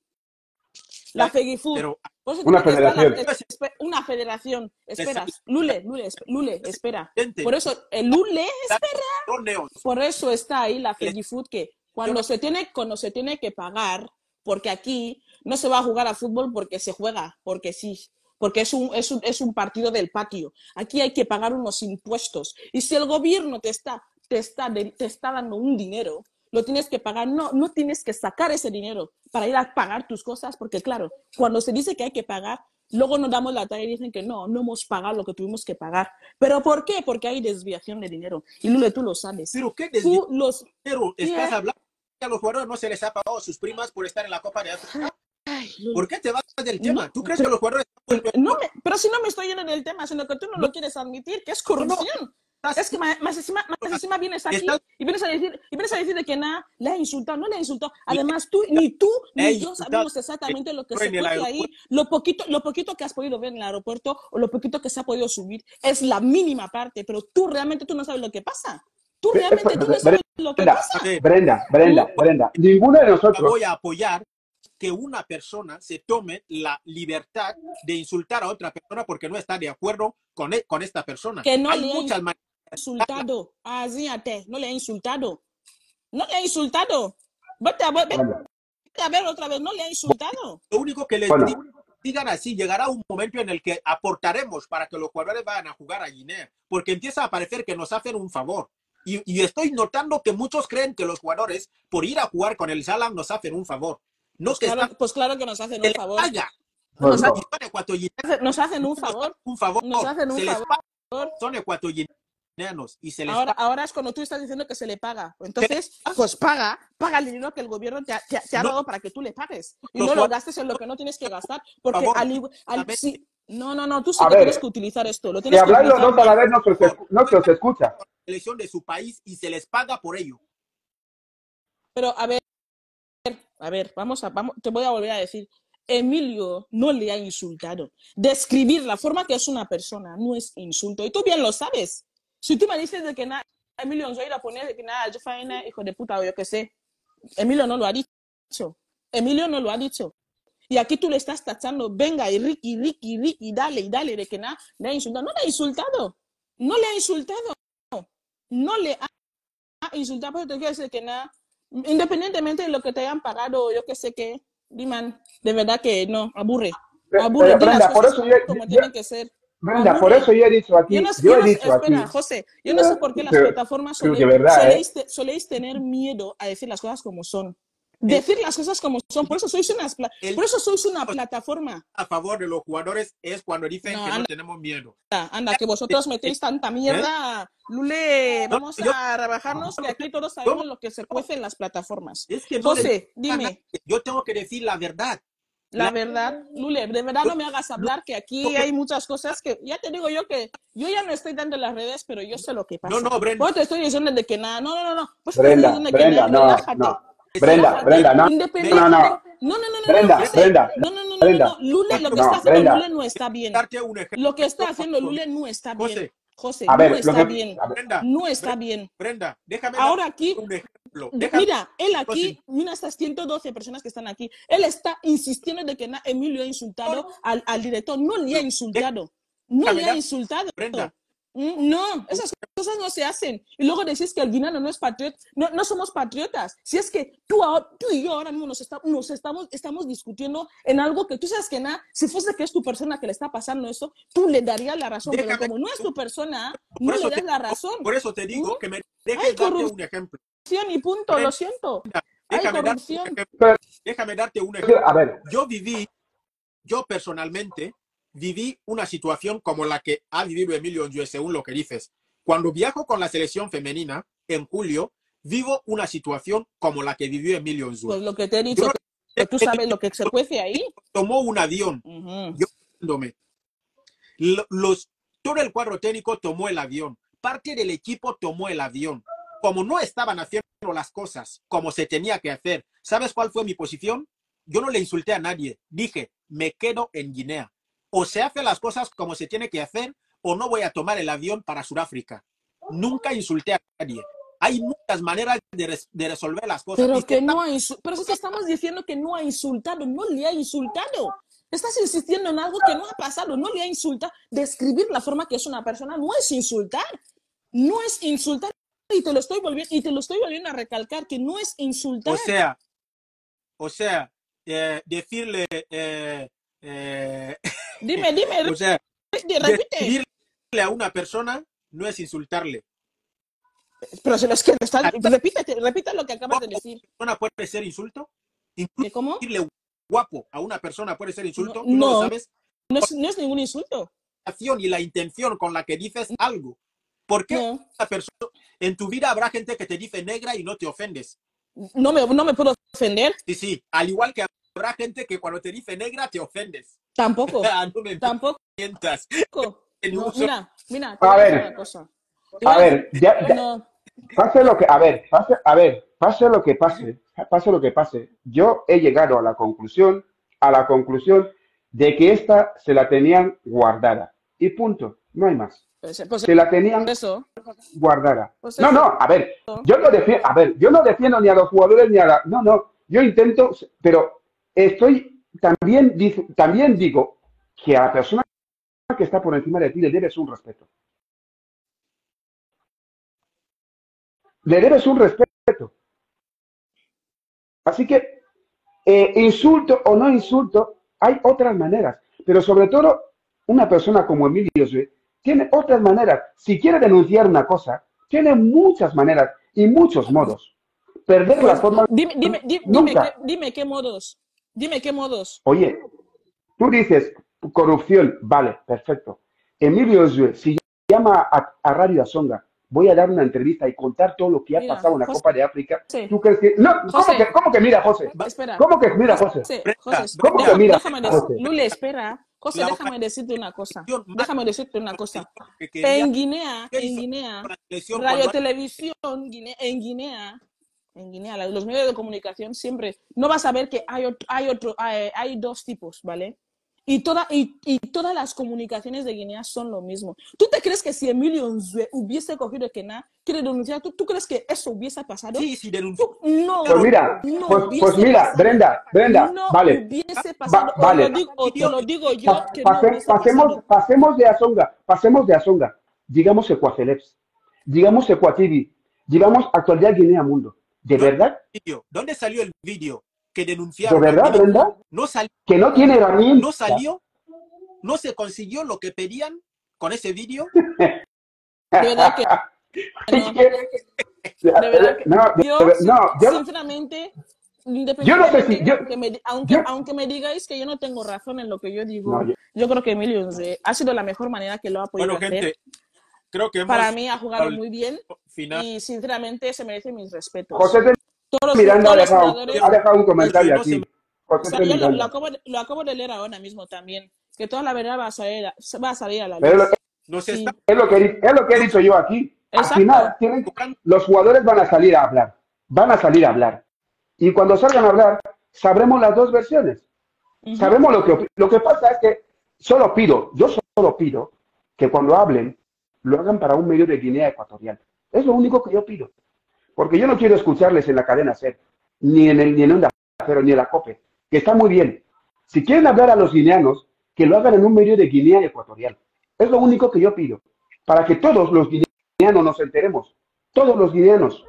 la FEGIFUT. Pero Por eso Una tiene que estar la- federación. espe- una federación. Esperas, Lule, Lule, esp- Lule, espera. Presidente. Por eso, el Lule, espera. torneos. Por eso está ahí la FEGIFUT, que cuando se tiene, cuando se tiene que pagar, porque aquí no se va a jugar a fútbol porque se juega, porque sí, porque es un, es un, es un partido del patio. Aquí hay que pagar unos impuestos. Y si el gobierno te está, te está, de- te está dando un dinero, lo tienes que pagar. No, no tienes que sacar ese dinero para ir a pagar tus cosas, porque claro, cuando se dice que hay que pagar, luego nos damos la talla y dicen que no, no hemos pagado lo que tuvimos que pagar. ¿Pero por qué? Porque hay desviación de dinero. Y Lule, tú lo sabes. Pero qué Tú los... desviación estás ¿Qué? hablando que a los jugadores no se les ha pagado sus primas por estar en la Copa de África. Ay, Lule. ¿Por qué te vas del tema? No, ¿Tú crees pero- que los jugadores No me- pero si no me estoy yendo del tema, sino que tú no, lo quieres admitir, que es corrupción. Es que más, más encima, más encima vienes aquí Estás- y vienes a decir, y vienes a decir de que nada, le ha insultado, no le ha insultado. Además, tú, ni tú, Le ha ni yo insultado sabemos exactamente lo que en se el cuece ahí. aeropuerto. Lo poquito, lo poquito que has podido ver en el aeropuerto o lo poquito que se ha podido subir es la mínima parte, pero tú realmente tú no sabes lo que pasa. Tú realmente tú no sabes lo que Brenda, pasa. A ver, Brenda, Brenda, Brenda. Ninguno de nosotros. voy a apoyar que una persona se tome la libertad de insultar a otra persona porque no está de acuerdo con, e- con esta persona. Que no Hay le ha muchas maneras. insultado. Asíate, no le ha insultado. No le ha insultado. Vete a ver, vete Brenda, a ver otra vez, no le ha insultado. Lo único que les Bueno. digo, digan así, llegará un momento en el que aportaremos para que los jugadores vayan a jugar a Guinea, porque empieza a parecer que nos hacen un favor. Y, y estoy notando que muchos creen que los jugadores, por ir a jugar con el Salam, nos hacen un favor. No Pues que claro, están pues claro que nos hacen que un les favor. paga. Bueno, Nos, ha- Y son ecuatorianos, nos hacen un favor. un favor. Nos hacen un se les favor. paga, son ecuatorianos y se les Ahora, paga. ahora es cuando tú estás diciendo que se le paga. Entonces, pues paga, paga el dinero que el gobierno te ha, te ha- te ha No. dado para que tú le pagues. Y Los no lo jugadores- gastes en lo que no tienes que gastar. Porque favor, al, igual- al- exactamente. sí, no, no, no, tú sí A que ver, tienes que utilizar esto. Lo si tienes que habláis los utilizar dos a la bien. vez, no se os, escu- no se os escucha. Selección de su país y se les paga por ello. Pero a ver, a ver, vamos a, vamos, te voy a volver a decir. Emilio no le ha insultado. Describir la forma que es una persona no es insulto. Y tú bien lo sabes. Si tú me dices de que nada, Emilio nos va a ir a poner de que nada, yo faena, hijo de puta, o yo qué sé. Emilio no lo ha dicho. Emilio no lo ha dicho. Y aquí tú le estás tachando, venga, y Ricky, Ricky, Ricky, dale, y dale, de que nada, le ha insultado. No le ha insultado. No le ha insultado. No le ha ha insultado. Pero te quiero decir que nada, independientemente de lo que te hayan pagado, yo qué sé qué, Diman, de verdad que no, aburre. Pero, Aburre, di las Brenda, por cosas eso yo, como yo- tienen que ser. Brenda, por Aburre. eso yo he dicho aquí, Yo no, yo yo he no- dicho espera, aquí, José, yo no sé por qué las Pero- plataformas pero sole- que verdad, ¿eh? soléis, te- soléis tener miedo a decir las cosas como son. Decir las cosas como son, por eso sois unas pla- El- por eso sois una plataforma. A favor de los jugadores es cuando dicen No, que no anda. tenemos miedo. Anda, que vosotros metéis tanta mierda. Lule, No, vamos yo- a rebajarnos que aquí todos sabemos lo que se cuece en las plataformas. Es que no les- José, dime. Yo tengo que decir la verdad. La La- verdad, Lule, de verdad no me hagas hablar que aquí no, hay muchas cosas que, ya te digo yo que yo ya no estoy dando en las redes, pero yo sé lo que pasa. No, no, Brenda. Pues te estoy diciendo de que nada, no, no, no, no. Pues te Brenda, estoy diciendo de que Brenda, nada, no, relájate. no. Brenda, Relájate. Brenda, no, Independiente- no, no. No, no, no, no, Brenda, no, José. Brenda, No, no, no, no, Brenda. no, no. Lule, lo que No, está haciendo Brenda. Lule no está bien. Darte un ejemplo. Lo que está haciendo Lule no está bien. José. José, A ver, no lo está que- bien. a ver. Brenda, No está bien. Brenda, déjame Ahora dar aquí, un ejemplo. Déjame- mira, él aquí, José. mira estas ciento doce personas que están aquí, él está insistiendo de que na- Emilio ha insultado al, al director, no le ha insultado, no Déjame le ha dar- insultado. Brenda. Mm, No, esas cosas no se hacen. Y luego decís que el guineano no es patriota. No, no somos patriotas. Si es que tú, ahora- tú y yo ahora mismo nos, está- nos estamos, estamos discutiendo en algo que tú sabes que nada, si fuese que es tu persona que le está pasando eso, tú le darías la razón. Pero Déjame- como no es tu persona, Por no eso le das te- la razón. Por eso te digo ¿Mm? que me dejes Ay, darte corrupción. un ejemplo. Y punto, lo siento. Hay déjame, darte un corrupción. ejemplo, déjame darte un ejemplo. A ver, Yo viví, yo personalmente, viví una situación como la que ha vivido Emilio Onsue, según lo que dices. Cuando viajo con la selección femenina, en julio, vivo una situación como la que vivió Emilio Onsue. Pues lo que te he dicho, Yo- que tú sabes lo que se cuece ahí. Tomó un avión, Ujú. yo viéndome. Lo- Los, todo el cuadro técnico tomó el avión. Parte del equipo tomó el avión. Como no estaban haciendo las cosas como se tenía que hacer, ¿sabes cuál fue mi posición? Yo no le insulté a nadie. Dije, me quedo en Guinea. O se hacen las cosas como se tiene que hacer, o no voy a tomar el avión para Sudáfrica. Nunca insulté a nadie. Hay muchas maneras de, res- de resolver las cosas. Pero Y que si no ha insultado. Pero si te estamos diciendo que no ha insultado, no le ha insultado. Estás insistiendo en algo que no ha pasado, no le ha insultado. Describir la forma que es una persona no es insultar. No es insultar. Y te lo estoy volviendo, y te lo estoy volviendo a recalcar, que no es insultar. O sea, o sea, eh, decirle, eh, eh, Dime, dime, o sea, repite, repite. describirle a una persona no es insultarle. Pero se los que estás, repite, repite lo que acabas de decir. ¿Una persona puede ser insulto? ¿Qué, Incluso cómo? decirle guapo a una persona puede ser insulto. No, ¿Tú no lo no. sabes? No es, no es ningún insulto. La acción y la intención con la que dices algo. ¿Por qué No, una persona, en tu vida habrá gente que te dice negra y no te ofendes? no me, no me puedo ofender. Sí, sí. Al igual que habrá gente que cuando te dice negra te ofendes. Tampoco, Ah, no me tampoco. mientas. En No, uso- mira, mira, te A voy a ver. decir una cosa. Te voy a a ver, ya, ya- No, pase lo que, a ver, pase, a ver, pase lo que pase, pase lo que pase. Yo he llegado a la conclusión, a la conclusión de que esta se la tenían guardada. Y punto, no hay más. pues, pues Se la tenían eso. guardada. Pues No, eso. no, a ver, yo no defiendo, a ver, yo no defiendo ni a los jugadores ni a la, no, no, yo intento, pero estoy, también, dice- también digo que a la persona que está por encima de ti le debes un respeto. Le debes un respeto. Así que, eh, insulto o no insulto, hay otras maneras, pero sobre todo, una persona como Emilio Onsue tiene otras maneras. Si quiere denunciar una cosa, tiene muchas maneras y muchos modos. Perder la Pues, forma dime, dime, di- dime, nunca. qué, dime qué modos. Dime qué modos. Oye, tú dices corrupción, vale, perfecto. Emilio Onsue, si llama a, a Radio Asonga, voy a dar una entrevista y contar todo lo que ha Mira, pasado en la José. Copa de África. Sí. ¿Tú crees que.? No, ¿cómo José. que, cómo que mira, José? Espera. ¿Cómo que mira, José? José, Brenda, José, ¿Cómo que déjame, mira, déjame decir, José? Lule, espera. José, La déjame decirte una cosa. ocasión más Déjame decirte una cosa. que quería En Guinea, ¿qué en hizo Guinea, con la selección Radio cuando- Televisión, Guinea- en Guinea, en Guinea, la- los medios de comunicación siempre, no vas a ver que hay, otro, hay, otro, hay, hay dos tipos, ¿vale? Y, toda, y, y todas las comunicaciones de Guinea son lo mismo. ¿Tú te crees que si Emilio Onsue hubiese cogido que nada, quiere denunciar, ¿tú, ¿tú crees que eso hubiese pasado? Sí, sí, denunció. Tú- no, Pues mira, no pues, hubiese pues mira, pasado. Brenda, Brenda, No vale. hubiese pasado. Va- o, vale. lo digo, o te lo digo yo Pa- que no pase- hubiese pasemos, pasado. pasemos de Asonga, pasemos de Asonga, digamos Ecuaceleps, digamos Ecuativi, digamos Actualidad Guinea Mundo. ¿De ¿Dónde verdad? salió el vídeo? ¿Dónde salió el vídeo que ¿De denunciaron? verdad, Que no- Brenda? No salió, Que no tiene herramientas. no salió, no se consiguió lo que pedían con ese vídeo. De verdad que no. De verdad que No, de- yo, de- no, yo, sinceramente, yo no sé independientemente, si. Yo, que me- aunque, yo- aunque me digáis que yo no tengo razón en lo que yo digo, No, yo- yo creo que Emilio Onsue ha sido la mejor manera que lo ha podido Bueno, hacer. gente, creo que hemos Para mí ha jugado al muy bien final. y sinceramente se merece mis respetos. José Te- Todos los, Miranda ha todos los dejado, jugadores, ha dejado un comentario No se- aquí. o José sea, Te yo lo, lo Miranda. acabo de, lo acabo de leer ahora mismo también, que toda la verdad va a salir, a- va a, salir a la Pero luz. Nos Sí. está Es lo que, he di- es lo que he dicho yo aquí. Al Exacto. final, tienen- buscando. los jugadores van a salir a hablar. Van a salir a hablar. Y cuando salgan a hablar, sabremos las dos versiones. Ujú. Sabemos lo que opi- lo que pasa es que solo pido, yo solo pido que cuando hablen lo hagan para un medio de Guinea Ecuatorial. Es lo único que yo pido. Porque yo no quiero escucharles en la cadena SER, ni en el ni en Onda Cero, ni en la COPE, que está muy bien. Si quieren hablar a los guineanos, que lo hagan en un medio de Guinea Ecuatorial. Es lo único que yo pido. Para que todos los guineanos nos enteremos. Todos los guineanos.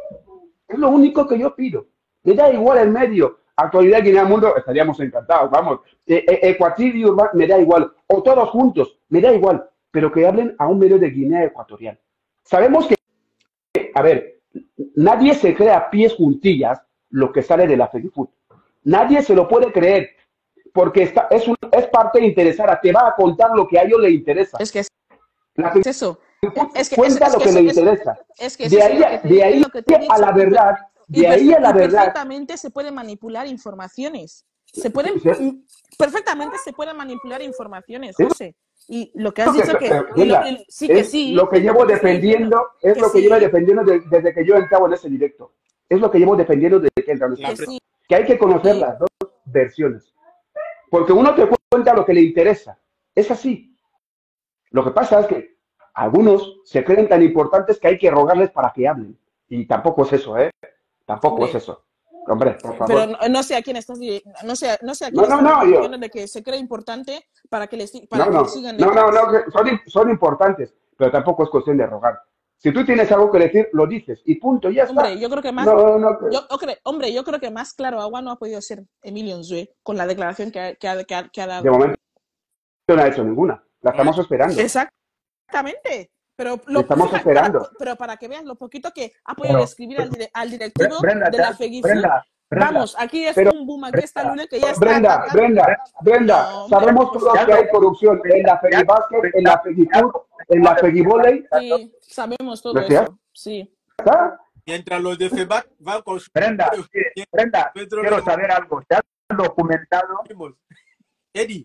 Es lo único que yo pido. Me da igual el medio. Actualidad Guinea Mundo, estaríamos encantados, vamos. Eh, eh, Ecuatiri Urban, me da igual. O todos juntos, me da igual. Pero que hablen a un medio de Guinea Ecuatorial. Sabemos que, a ver, nadie se crea pies juntillas lo que sale de la FEGIFUT. Nadie se lo puede creer, porque está, es, un, es parte interesada, te va a contar lo que a ellos les interesa. Es que es, La es eso. Es que, cuenta es, es lo que que eso, le eso, interesa. es que es de eso ahí, lo que te, de ahí lo que te he dicho. a la verdad, Y, de ahí a la y verdad. perfectamente se pueden manipular informaciones. Se pueden, Sí, sí. perfectamente se pueden manipular informaciones, Es José. Y lo que has lo que, dicho que, eh, y lo, venga, y- sí que es sí, lo que es lo llevo que te estoy diciendo, defendiendo, es que lo que llevo sí, defendiendo de- desde que yo he entrado en ese directo. Es lo que llevo defendiendo desde que he entrado en ese La que directo. sí. Que hay que conocer Sí. las dos versiones. Porque uno te cuenta lo que le interesa. Es así. Lo que pasa es que algunos se creen tan importantes que hay que rogarles para que hablen. Y tampoco es eso, ¿eh? Tampoco Hombre, es eso. Hombre, por pero favor. no, no sé a quién estás, di- no sé, no sé a quién No, no, estás no, diciendo yo. de que se cree importante para que le, si- para No, que le no. sigan No, no, detrás. no. que Son, son importantes, pero tampoco es cuestión de rogar. Si tú tienes algo que decir, lo dices y punto, ya está. Hombre, yo creo que más, No, no, que- yo, hombre, hombre, yo creo que más claro agua no ha podido ser Emilio Nzue con la declaración que ha, que ha, que ha, que ha de dado. momento no ha hecho ninguna. La no ha estamos esperando. Exactamente. Pero, La lo, estamos fíjate, para, esperando. pero para que veas lo poquito que ha podido Pero, escribir al, dire- al Bre- directivo Brenda, de te la has- FEGIFUT, Brenda, Brenda, vamos, aquí es Pero, un boom, aquí está Brenda, Lune que ya está Brenda, atacando. Brenda, Brenda, No, hombre, sabemos por todos te has que favor. hay corrupción en la te has FEGIBásquet, en la documentado, te has FEGIFUT, en documentado la de FEGIVóley. Sí, sabemos todo ¿No? ¿Ya eso, sí. está? Mientras los de FEBAC van con su Brenda, sí, Brenda, petróleo, quiero saber algo. ¿Te has documentado? Eddie,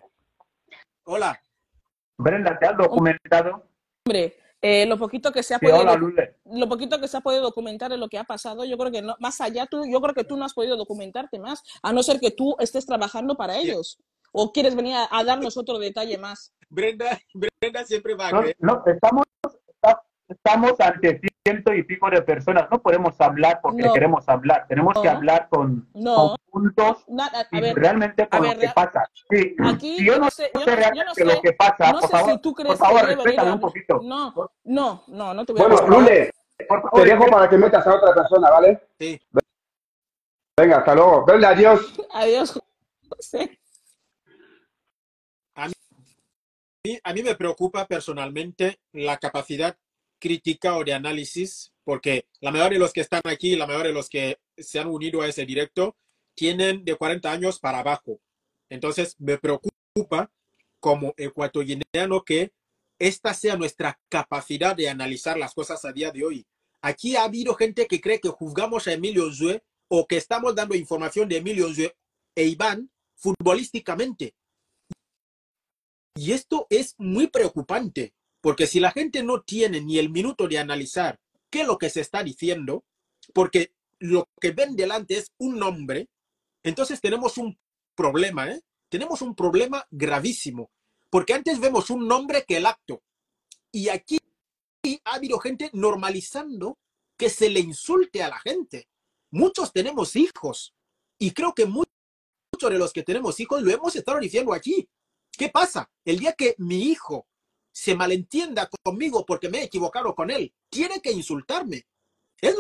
hola. Brenda, ¿te has documentado? Hombre, eh, lo poquito que se ha Sí, podido hola, doc- Lule. lo poquito que se ha podido documentar de lo que ha pasado, yo creo que no, más allá tú, yo creo que tú no has podido documentarte más, a no ser que tú estés trabajando para ellos. ¿O quieres venir a, a darnos otro detalle más? Brenda, Brenda siempre va a No, creer. no, estamos, está- estamos ante ciento y pico de personas. No podemos hablar porque No. queremos hablar. Tenemos que No. hablar con, No. con puntos Nada, a y ver, realmente a con ver, lo que rea- pasa. Sí, aquí si yo yo no no sé, yo sé no, yo no realmente sé, lo que pasa, no por sé favor, si tú por crees favor, que yo he venido respétame a... un poquito. No, no, no, no te voy a Bueno, respetar. Lule, Por te favor, dejo para que metas a otra persona, ¿vale? Sí. Venga, hasta luego. Venga, adiós. Adiós, José. A mí, a mí me preocupa personalmente la capacidad crítica o de análisis, porque la mayoría de los que están aquí, la mayoría de los que se han unido a ese directo, tienen de cuarenta años para abajo. Entonces, me preocupa como ecuatoriano que esta sea nuestra capacidad de analizar las cosas a día de hoy. Aquí ha habido gente que cree que juzgamos a Emilio Nzue o que estamos dando información de Emilio Nzue e Iván futbolísticamente. Y esto es muy preocupante, porque si la gente no tiene ni el minuto de analizar qué es lo que se está diciendo, porque lo que ven delante es un nombre, entonces tenemos un problema, ¿eh? Tenemos un problema gravísimo, porque antes vemos un nombre que el acto. Y aquí ha habido gente normalizando que se le insulte a la gente. Muchos tenemos hijos, y creo que muchos de los que tenemos hijos lo hemos estado diciendo aquí. ¿Qué pasa? El día que mi hijo se malentienda conmigo porque me he equivocado con él, tiene que insultarme. Es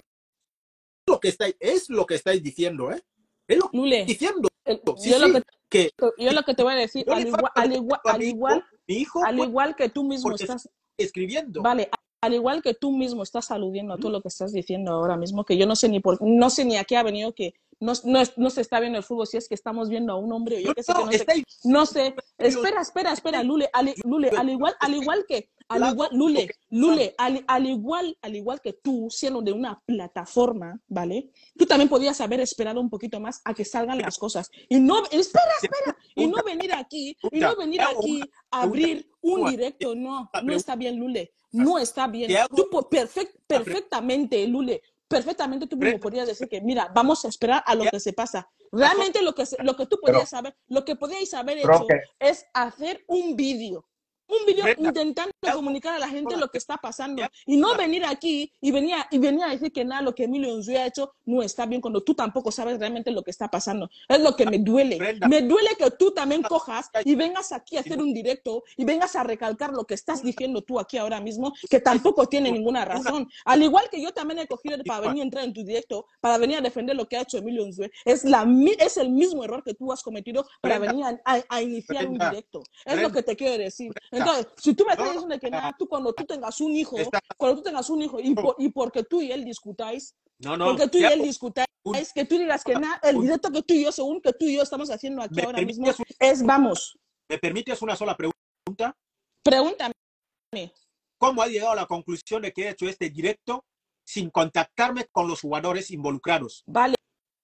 lo que estáis, es lo que estáis diciendo, ¿eh? Es lo que Lule, estáis diciendo. el- Sí, yo, lo sí, que, que yo lo que te voy a decir, yo al le igual, falta al de igual, respeto a al mi hijo, igual, mi hijo al fue igual que tú mismo porque estás, escribiendo. vale, al igual que tú mismo estás aludiendo a todo lo que estás diciendo ahora mismo, que yo no sé ni por, no sé ni a qué ha venido que no, no, es- no se está viendo el fútbol, si es que estamos viendo a un hombre o yo No, qué sé que no, no sé, estáis no sé, espera, espera, espera, Lule, al, Lule, al igual, al igual que, al igual, Lule, Lule, al, al igual, al igual que tú, siendo de una plataforma, ¿vale? Tú también podías haber esperado un poquito más a que salgan las cosas. Y no, espera, espera, y no venir aquí, y no venir aquí a abrir un directo, no, no está bien, Lule, no está bien. Te hago Tú po- perfect- perfectamente, Lule, perfectamente tú mismo podrías decir que, mira, vamos a esperar a lo que se pasa. Realmente lo que, se- lo que tú podías saber, lo que podíais haber hecho Roque. es hacer un vídeo. Un vídeo Brenda, intentando te hago- comunicar a la gente hola, lo que está pasando te hago y no una- venir aquí y venir, a- y venir a decir que nada, lo que Emilio Nzue ha hecho no está bien cuando tú tampoco sabes realmente lo que está pasando. Es lo que me duele. Brenda. Me duele que tú también cojas y vengas aquí a hacer un directo y vengas a recalcar lo que estás diciendo tú aquí ahora mismo, que tampoco tiene ninguna razón. Al igual que yo también he cogido para venir a entrar en tu directo, para venir a defender lo que ha hecho Emilio Nzue. Es, la, mi- es el mismo error que tú has cometido para Brenda. venir a, a- a iniciar Brenda. un directo. Es Brenda. lo que te quiero decir. Brenda. Entonces, si tú me estás No, diciendo que nada, tú cuando tú tengas un hijo, Está- cuando tú tengas un hijo y, por- y porque tú y él discutáis, No, no. porque tú y te él hago- discutáis, Un- es que tú digas que nada, el un- directo que tú y yo, según que tú y yo estamos haciendo aquí ¿Me ahora mismo, permites, un- es vamos, ¿Me permites una sola pregunta? pregúntame. ¿Cómo ha llegado a la conclusión de que he hecho este directo sin contactarme con los jugadores involucrados? Vale.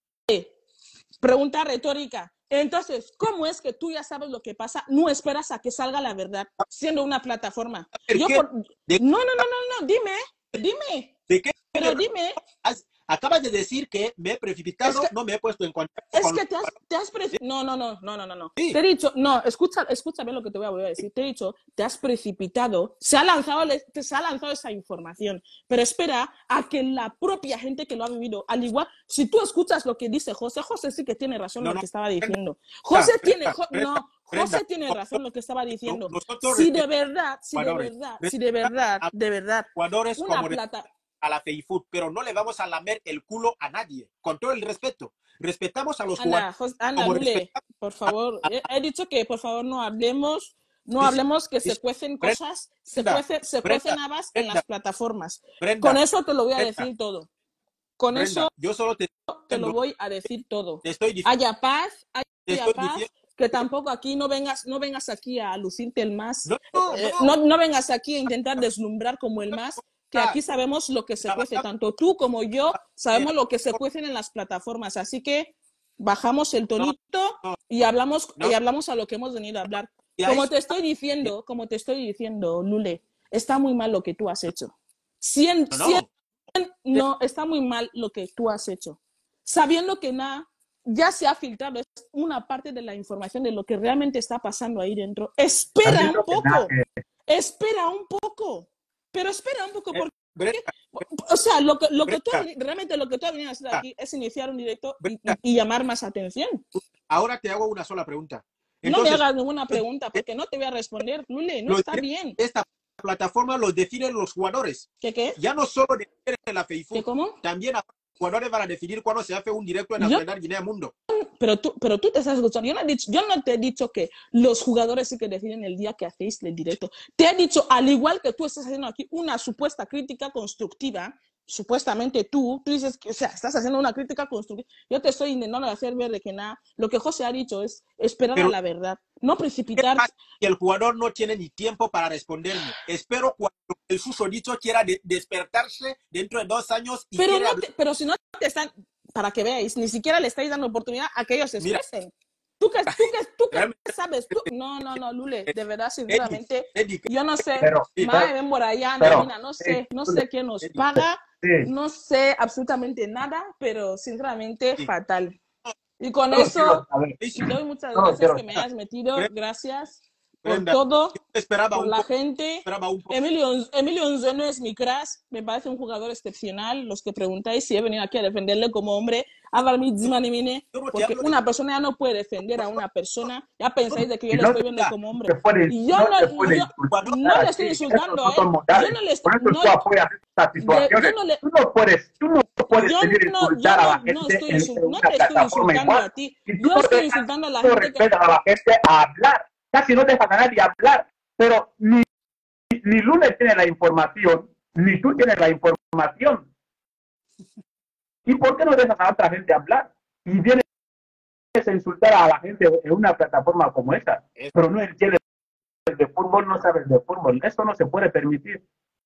Pregunta retórica. Entonces, ¿cómo es que tú ya sabes lo que pasa? No esperas a que salga la verdad, siendo una plataforma. ¿De Yo qué- por... de- No, no, no, no, no, dime, dime, ¿De qué? pero dime. Has- Acabas de decir que me he precipitado, Es que- no me he puesto en contacto Es con que los te has, te has preci- No, no, no, no, no, no, no. Sí. Te he dicho, no, escucha, escucha bien lo que te voy a volver a decir. Te he dicho, te has precipitado, se ha lanzado, te, se ha lanzado esa información, pero espera a que la propia gente que lo ha vivido, al igual, si tú escuchas lo que dice José, José sí que tiene razón No, lo no, que estaba diciendo. Brenda, José Brenda, tiene, jo- Brenda, no, José Brenda, tiene razón lo que estaba diciendo. nosotros Si de respetamos verdad, si de jugadores, verdad, si de verdad, a de verdad, jugadores una como plata... a la FEIFUT, pero no le vamos a lamer el culo a nadie, con todo el respeto. Respetamos a los Anda, jugadores Jos- anda, como Lule, respetamos por favor. He, he dicho que por favor no hablemos, no Dice- hablemos que se dice, cuecen Brenda, cosas, se, Brenda, cuece, se Brenda, cuecen habas en Brenda, las plataformas. Brenda, Con eso te lo voy a Brenda, decir todo. Con Brenda, eso yo solo te, te lo voy a decir todo. te estoy diciendo, Haya paz, te haya estoy paz, diciendo, que tampoco aquí no vengas, no vengas aquí a lucirte el más, no, no, eh, no, no, no vengas aquí a intentar deslumbrar como el más, que aquí sabemos lo que se cuece, trabajamos, tanto tú como yo sabemos mira, lo que se cuecen en las plataformas, así que bajamos el no, tonito no, y hablamos, no, y hablamos a lo que hemos venido a hablar. y a Como eso, te estoy diciendo, como te estoy diciendo, Lule, está muy mal lo que tú has hecho. Cien, no, cien, no, no, está muy mal lo que tú has hecho. Sabiendo que nada, ya se ha filtrado es una parte de la información de lo que realmente está pasando ahí dentro. Espera un Sabiendo que nada, poco, espera un poco, pero espera un poco, eh, porque, Brenda, o sea, lo que, lo que tú has Brenda, veni- realmente lo que tú has venido a hacer Brenda, aquí es iniciar un directo y, y- Brenda, y llamar más atención. ahora te hago una sola pregunta. No me Entonces, hagas ninguna los, pregunta porque no te voy a responder, Lule, no los está derechos bien. de esta plataforma los definen los jugadores. ¿Qué qué? Ya no solo definen la ¿Qué FEIFUT, cómo? también los jugadores van a definir cuándo se hace un directo en Yo Nacional Guinea Mundo. Pero tú, pero tú te estás escuchando. Yo no, he dicho, yo no te he dicho que los jugadores sí que deciden el día que hacéis el directo. Te he dicho, al igual que tú estás haciendo aquí una supuesta crítica constructiva, supuestamente tú, tú dices que, o sea, estás haciendo una crítica constructiva. Yo te estoy intentando hacer ver de que nada, lo que José ha dicho es esperar Pero, a la verdad, no ¿qué precipitar. pasa si el jugador no tiene ni tiempo para responderme? Espero cuando el susodicho quiera de- despertarse dentro de dos años y Pero, quiere no hablar. te, pero si no te están, para que veáis, ni siquiera le estáis dando oportunidad a que ellos se Mira, expresen. Tú que, tú que, tú que realmente, sabes, tú, no, no, no, Lule, de verdad, Eddie, sinceramente, Eddie, yo no sé, pero, Mae, ven por allá, pero, Medina, no sí, sé, no sé quién nos Eddie, paga, sí, no sé absolutamente nada, pero sinceramente sí. fatal. Y con solo quiero eso, saber, te Buenísimo. doy muchas solo gracias quiero que me saber. has metido, Brenda, gracias por Brenda, todo, yo esperaba por un la poco, gente. esperaba un poco. Emilio, Emilio Nzono es mi crush, me parece un jugador excepcional. Los que preguntáis si he venido aquí a defenderle como hombre, Avalmi Dzimanimine, Yo no te porque hablo de una persona ya no puede defender a una persona, ya pensáis de que yo Y le no, estoy viendo Brenda, como hombre. te puede, Y yo no no, te puede yo jugador, no insultar le a estoy ti. Esos insultando no a son él, yo modales. no le Por estoy, eso no, tú apoyas estas de- yo situaciones. no le, Tú no puedes, tú no puedes yo venir a no, yo insultar a la no, no gente estoy en, en insult- no una te estoy plataforma insultando igual. a ti, Y tú yo no estoy dejas, insultando a la no gente que, respetas a la gente a hablar. Casi no dejas a nadie hablar. Pero ni, ni Lule tiene la información, ni tú tienes la información. ¿Y por qué no dejas a otra gente hablar? Y vienes a insultar a la gente en una plataforma como esa. Es- Pero no entiendes de fútbol, no sabes de fútbol. Esto no se puede permitir.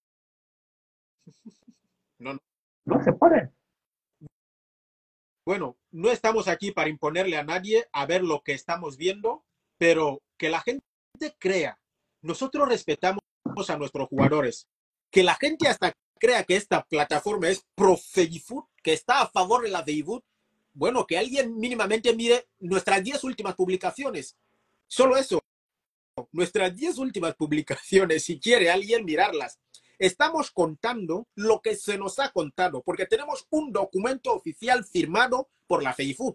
no, no. No se puede. Bueno, no estamos aquí para imponerle a nadie a ver lo que estamos viendo, pero que la gente crea. Nosotros respetamos a nuestros jugadores. Que la gente hasta crea que esta plataforma es pro FEIFUT, que está a favor de la FEIFUT. Bueno, que alguien mínimamente mire nuestras diez últimas publicaciones. Solo eso. Nuestras diez últimas publicaciones, si quiere alguien mirarlas. Estamos contando lo que se nos ha contado, porque tenemos un documento oficial firmado por la FEIFUT.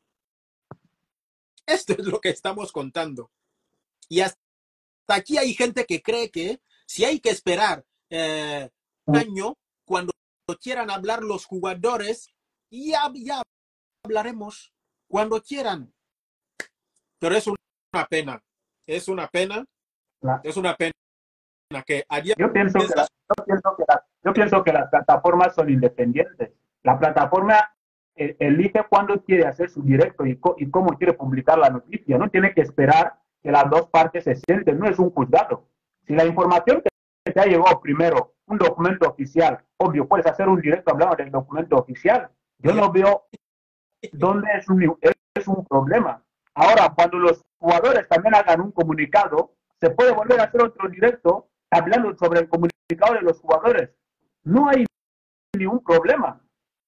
Esto es lo que estamos contando. Y hasta aquí hay gente que cree que si hay que esperar eh, un año, cuando quieran hablar los jugadores, ya, ya hablaremos cuando quieran. Pero es una pena, es una pena, es una pena que a día Yo pienso que, la- yo, pienso que la- yo pienso que las plataformas son independientes. La plataforma eh, elige cuándo quiere hacer su directo y, co y cómo quiere publicar la noticia. No tiene que esperar que las dos partes se sienten, no es un juzgado. Si la información que te ha llegado primero, un documento oficial, obvio, puedes hacer un directo hablando del documento oficial. Yo no veo dónde es un, es un problema. Ahora, cuando los jugadores también hagan un comunicado, se puede volver a hacer otro directo hablando sobre el comunicado de los jugadores. No hay ningún problema.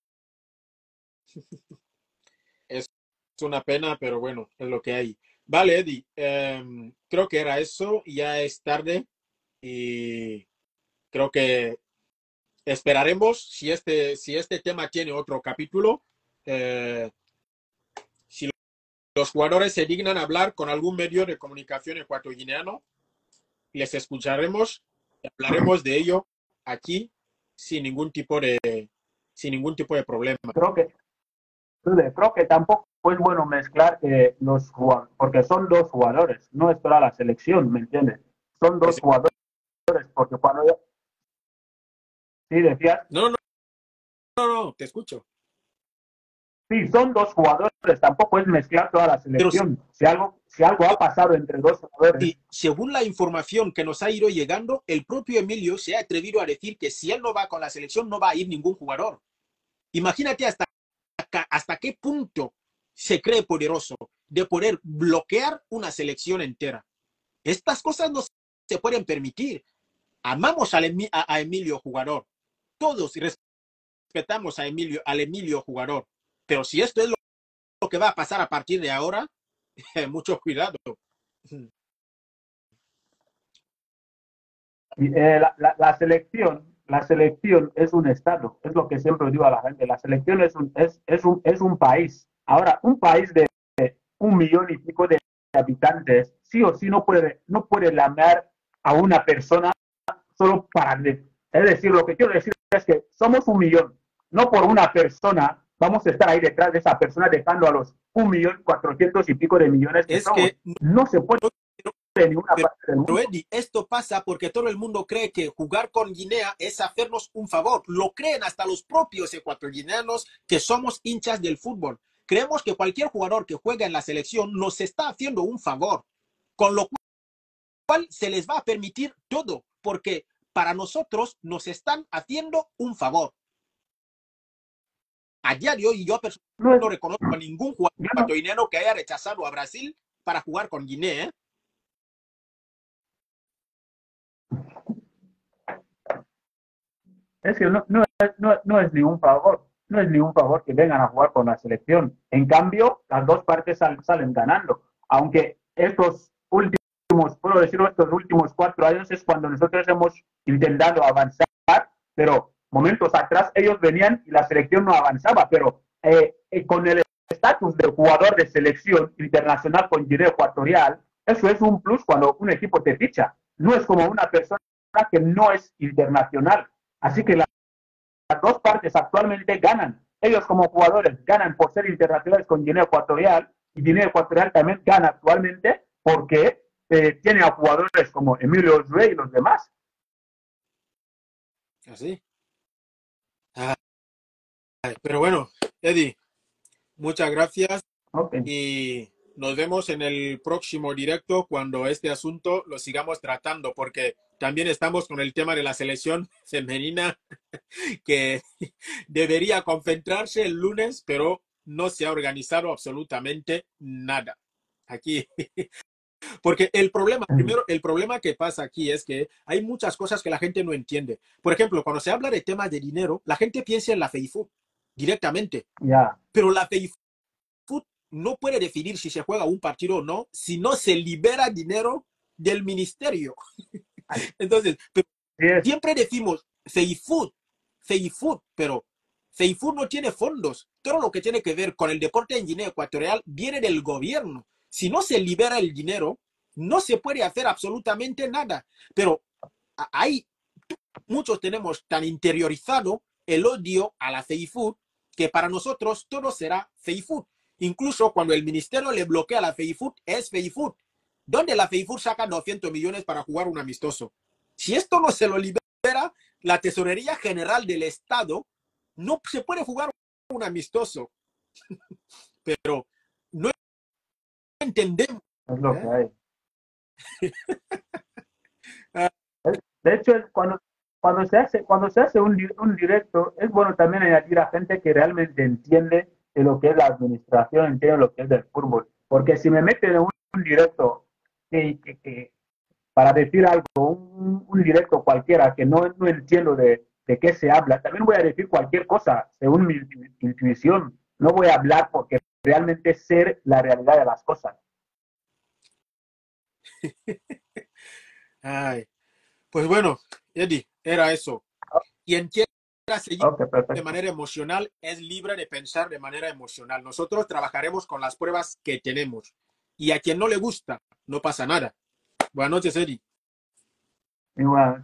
Es una pena, pero bueno, es lo que hay. Vale, Eddie, eh, creo que era eso, ya es tarde y creo que esperaremos si este, si este tema tiene otro capítulo. Eh, si los jugadores se dignan a hablar con algún medio de comunicación ecuatoriano, les escucharemos y hablaremos de ello aquí sin ningún tipo de, sin ningún tipo de problema. Creo que, creo que tampoco es bueno mezclar eh, los jugadores, porque son dos jugadores, no es toda la selección, ¿me entiendes? Son dos Sí. jugadores, porque cuando yo... ¿Sí decías? No, no, no, no, te escucho. Sí, son dos jugadores, tampoco es mezclar toda la selección. Pero, si, algo, si algo ha pasado entre dos jugadores... Y según la información que nos ha ido llegando, el propio Emilio se ha atrevido a decir que si él no va con la selección no va a ir ningún jugador. Imagínate hasta, hasta qué punto se cree poderoso de poder bloquear una selección entera. Estas cosas no se pueden permitir. Amamos al, a, a Emilio jugador. Todos respetamos a Emilio, al Emilio jugador. Pero si esto es lo, lo que va a pasar a partir de ahora, mucho cuidado. Eh, la, la, la selección la selección es un estado, es lo que siempre digo a la gente. La selección es un, es, es un, es un país. Ahora, un país de un millón y pico de habitantes, sí o sí no puede, no puede llamar a una persona solo para... Es decir, lo que quiero decir es que somos un millón. No por una persona vamos a estar ahí detrás de esa persona dejando a los un millón cuatrocientos y pico de millones que es somos. que no se puede en ninguna pero, parte del mundo. Pero Eddie, esto pasa porque todo el mundo cree que jugar con Guinea es hacernos un favor. Lo creen hasta los propios ecuatorianos que somos hinchas del fútbol. Creemos que cualquier jugador que juega en la selección nos está haciendo un favor, con lo cual se les va a permitir todo, porque para nosotros nos están haciendo un favor. A día de hoy yo personalmente no, no reconozco a ningún jugador no. ecuatoriano que haya rechazado a Brasil para jugar con Guinea, ¿eh? Es que no, no, no, no es ni un favor, no es ni un favor que vengan a jugar con la selección. En cambio, las dos partes sal, salen ganando. Aunque estos últimos, puedo decirlo, estos últimos cuatro años es cuando nosotros hemos intentado avanzar, pero momentos atrás ellos venían y la selección no avanzaba. Pero eh, eh, con el estatus de jugador de selección internacional con Guinea Ecuatorial, eso es un plus cuando un equipo te ficha. No es como una persona que no es internacional. Así que la, las dos partes actualmente ganan. Ellos como jugadores ganan por ser internacionales con Guinea Ecuatorial y Guinea Ecuatorial también gana actualmente porque eh, tiene a jugadores como Emilio Rey y los demás. Así. Ah, pero bueno, Eddie, muchas gracias Okay. y nos vemos en el próximo directo cuando este asunto lo sigamos tratando, porque también estamos con el tema de la selección femenina que debería concentrarse el lunes, pero no se ha organizado absolutamente nada aquí. Porque el problema, primero, el problema que pasa aquí es que hay muchas cosas que la gente no entiende. Por ejemplo, cuando se habla de temas de dinero, la gente piensa en la FEIFUT directamente. Yeah. Pero la FEIFUT no puede definir si se juega un partido o no si no se libera dinero del ministerio. Entonces, pero yes. siempre decimos FEIFUT, FEIFUT, pero FEIFUT no tiene fondos. Todo lo que tiene que ver con el deporte en Guinea Ecuatorial viene del gobierno. Si no se libera el dinero, no se puede hacer absolutamente nada. Pero hay, muchos tenemos tan interiorizado el odio a la FEIFUT que para nosotros todo será FEIFUT. Incluso cuando el ministerio le bloquea a la FEIFUT, es FEIFUT. ¿Dónde la FEIFUT saca doscientos millones para jugar un amistoso? Si esto no se lo libera, la Tesorería General del Estado no se puede jugar un amistoso. Pero no entendemos. Es lo ¿eh? que hay. Ah, De hecho, es cuando, cuando se hace, cuando se hace un, di- un directo, es bueno también añadir a gente que realmente entiende de lo que es la administración, entiende lo que es del fútbol. Porque si me meten en un, un directo que, que- que para decir algo, un, un directo cualquiera que no, no entiendo de, de qué se habla, también voy a decir cualquier cosa según mi intu- intuición. No voy a hablar porque realmente sé la realidad de las cosas. ay. Pues bueno, Eddie, era eso. Quien quiera seguir Ok, de perfecto. manera emocional es libre de pensar de manera emocional. Nosotros trabajaremos con las pruebas que tenemos. Y a quien no le gusta, no pasa nada. Buenas noches, Eddie. Igual.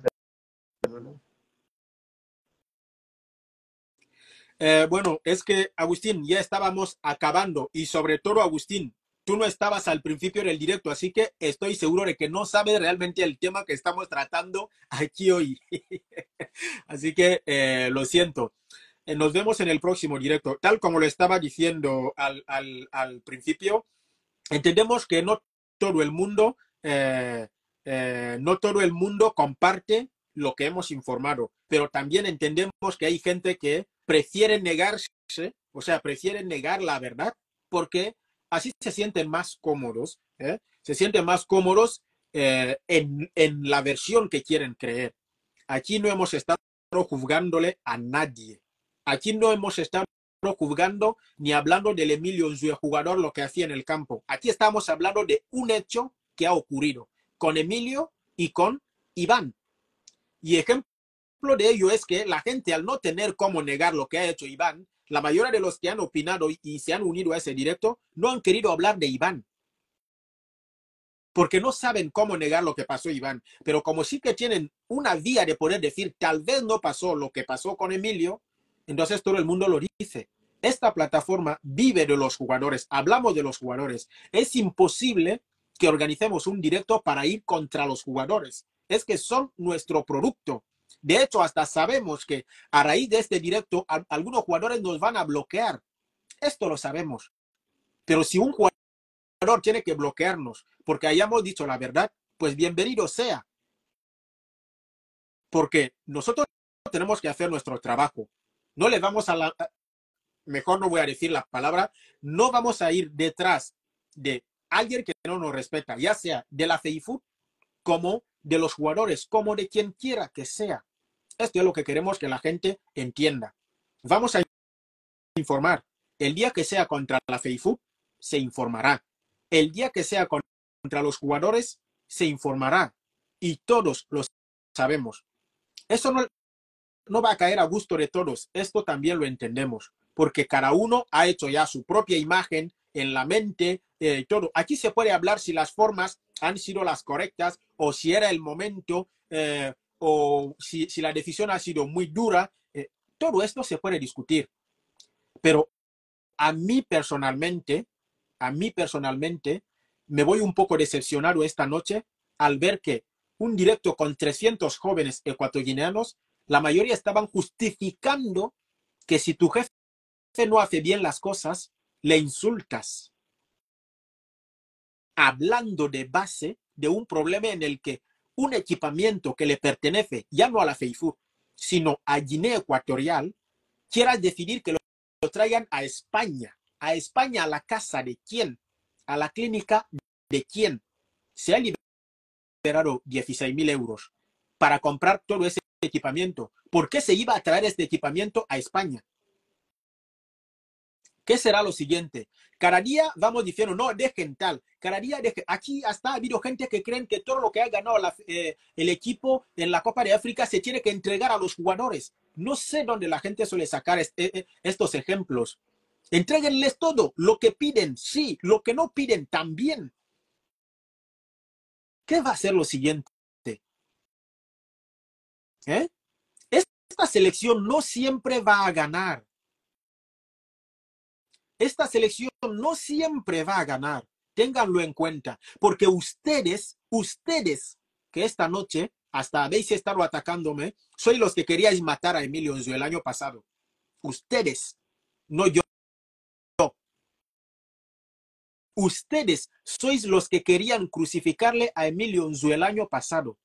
Eh, bueno, es que, Agustín, ya estábamos acabando y sobre todo, Agustín, tú no estabas al principio del directo, así que estoy seguro de que no sabes realmente el tema que estamos tratando aquí hoy. Así que eh, lo siento. Eh, nos vemos en el próximo directo. Tal como lo estaba diciendo al, al, al principio, entendemos que no todo el mundo, eh, eh, no todo el mundo comparte lo que hemos informado, pero también entendemos que hay gente que prefiere negarse, o sea, prefiere negar la verdad, porque así se sienten más cómodos, ¿eh? Se sienten más cómodos eh, en, en la versión que quieren creer. Aquí no hemos estado juzgándole a nadie. Aquí no hemos estado juzgando ni hablando del Emilio Nzue, jugador, lo que hacía en el campo. Aquí estamos hablando de un hecho que ha ocurrido con Emilio y con Iván. Y ejemplo de ello es que la gente, al no tener cómo negar lo que ha hecho Iván, la mayoría de los que han opinado y se han unido a ese directo no han querido hablar de Iván, porque no saben cómo negar lo que pasó Iván. Pero como sí que tienen una vía de poder decir, tal vez no pasó lo que pasó con Emilio, entonces todo el mundo lo dice. Esta plataforma vive de los jugadores, hablamos de los jugadores. Es imposible que organicemos un directo para ir contra los jugadores. Es que son nuestro producto. De hecho, hasta sabemos que a raíz de este directo, a, algunos jugadores nos van a bloquear. Esto lo sabemos. Pero si un jugador tiene que bloquearnos porque hayamos dicho la verdad, pues bienvenido sea. Porque nosotros tenemos que hacer nuestro trabajo. No le vamos a la... Mejor no voy a decir la palabra, no vamos a ir detrás de alguien que no nos respeta, ya sea de la FEIFUT como de los jugadores, como de quien quiera que sea. Esto es lo que queremos que la gente entienda. Vamos a informar. El día que sea contra la FEIFUT, se informará. El día que sea contra los jugadores, se informará. Y todos lo sabemos. Eso no, no va a caer a gusto de todos. Esto también lo entendemos. Porque cada uno ha hecho ya su propia imagen en la mente y eh, todo. Aquí se puede hablar si las formas han sido las correctas o si era el momento eh, o si, si la decisión ha sido muy dura. Eh, todo esto se puede discutir. Pero a mí personalmente, a mí personalmente, me voy un poco decepcionado esta noche al ver que un directo con trescientos jóvenes ecuatoguineanos, la mayoría estaban justificando que si tu jefe no hace bien las cosas, le insultas. Hablando de base de un problema en el que un equipamiento que le pertenece ya no a la FEIFUT, sino a Guinea Ecuatorial, quieras decidir que lo, lo traigan a España. A España, a la casa de quién, a la clínica de quién. Se ha liberado dieciséis mil euros para comprar todo ese equipamiento. ¿Por qué se iba a traer este equipamiento a España? ¿Qué será lo siguiente? Cada día vamos diciendo, no, dejen tal. Cada día, dejen. Aquí hasta ha habido gente que creen que todo lo que ha ganado la, eh, el equipo en la Copa de África se tiene que entregar a los jugadores. No sé dónde la gente suele sacar este, eh, estos ejemplos. Entréguenles todo, lo que piden, sí, lo que no piden también. ¿Qué va a ser lo siguiente? ¿Eh? Esta selección no siempre va a ganar. Esta selección no siempre va a ganar. Ténganlo en cuenta, porque ustedes, ustedes, que esta noche hasta habéis estado atacándome, sois los que queríais matar a Emilio Nzue el año pasado. Ustedes, no yo. Ustedes sois los que querían crucificarle a Emilio Nzu el año pasado.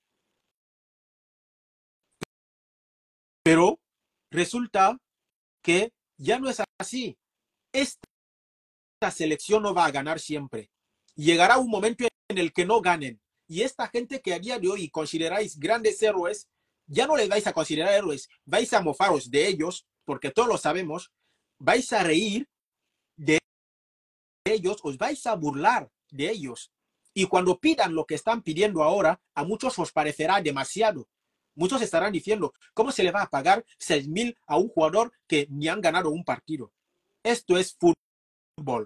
Pero resulta que ya no es así. Esta selección no va a ganar siempre. Llegará un momento en el que no ganen. Y esta gente que a día de hoy consideráis grandes héroes, ya no les vais a considerar héroes. Vais a mofaros de ellos, porque todos lo sabemos. Vais a reír de ellos, os vais a burlar de ellos. Y cuando pidan lo que están pidiendo ahora, a muchos os parecerá demasiado. Muchos estarán diciendo, ¿cómo se le va a pagar seis mil a un jugador que ni han ganado un partido? Esto es fútbol.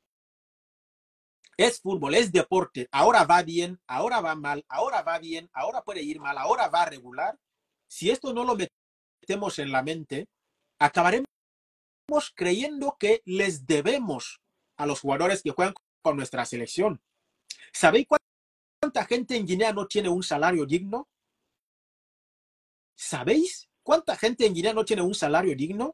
Es fútbol, es deporte. Ahora va bien, ahora va mal, ahora va bien, ahora puede ir mal, ahora va regular. Si esto no lo metemos en la mente, acabaremos creyendo que les debemos a los jugadores que juegan con nuestra selección. ¿Sabéis cuánta gente en Guinea no tiene un salario digno? ¿Sabéis cuánta gente en Guinea no tiene un salario digno?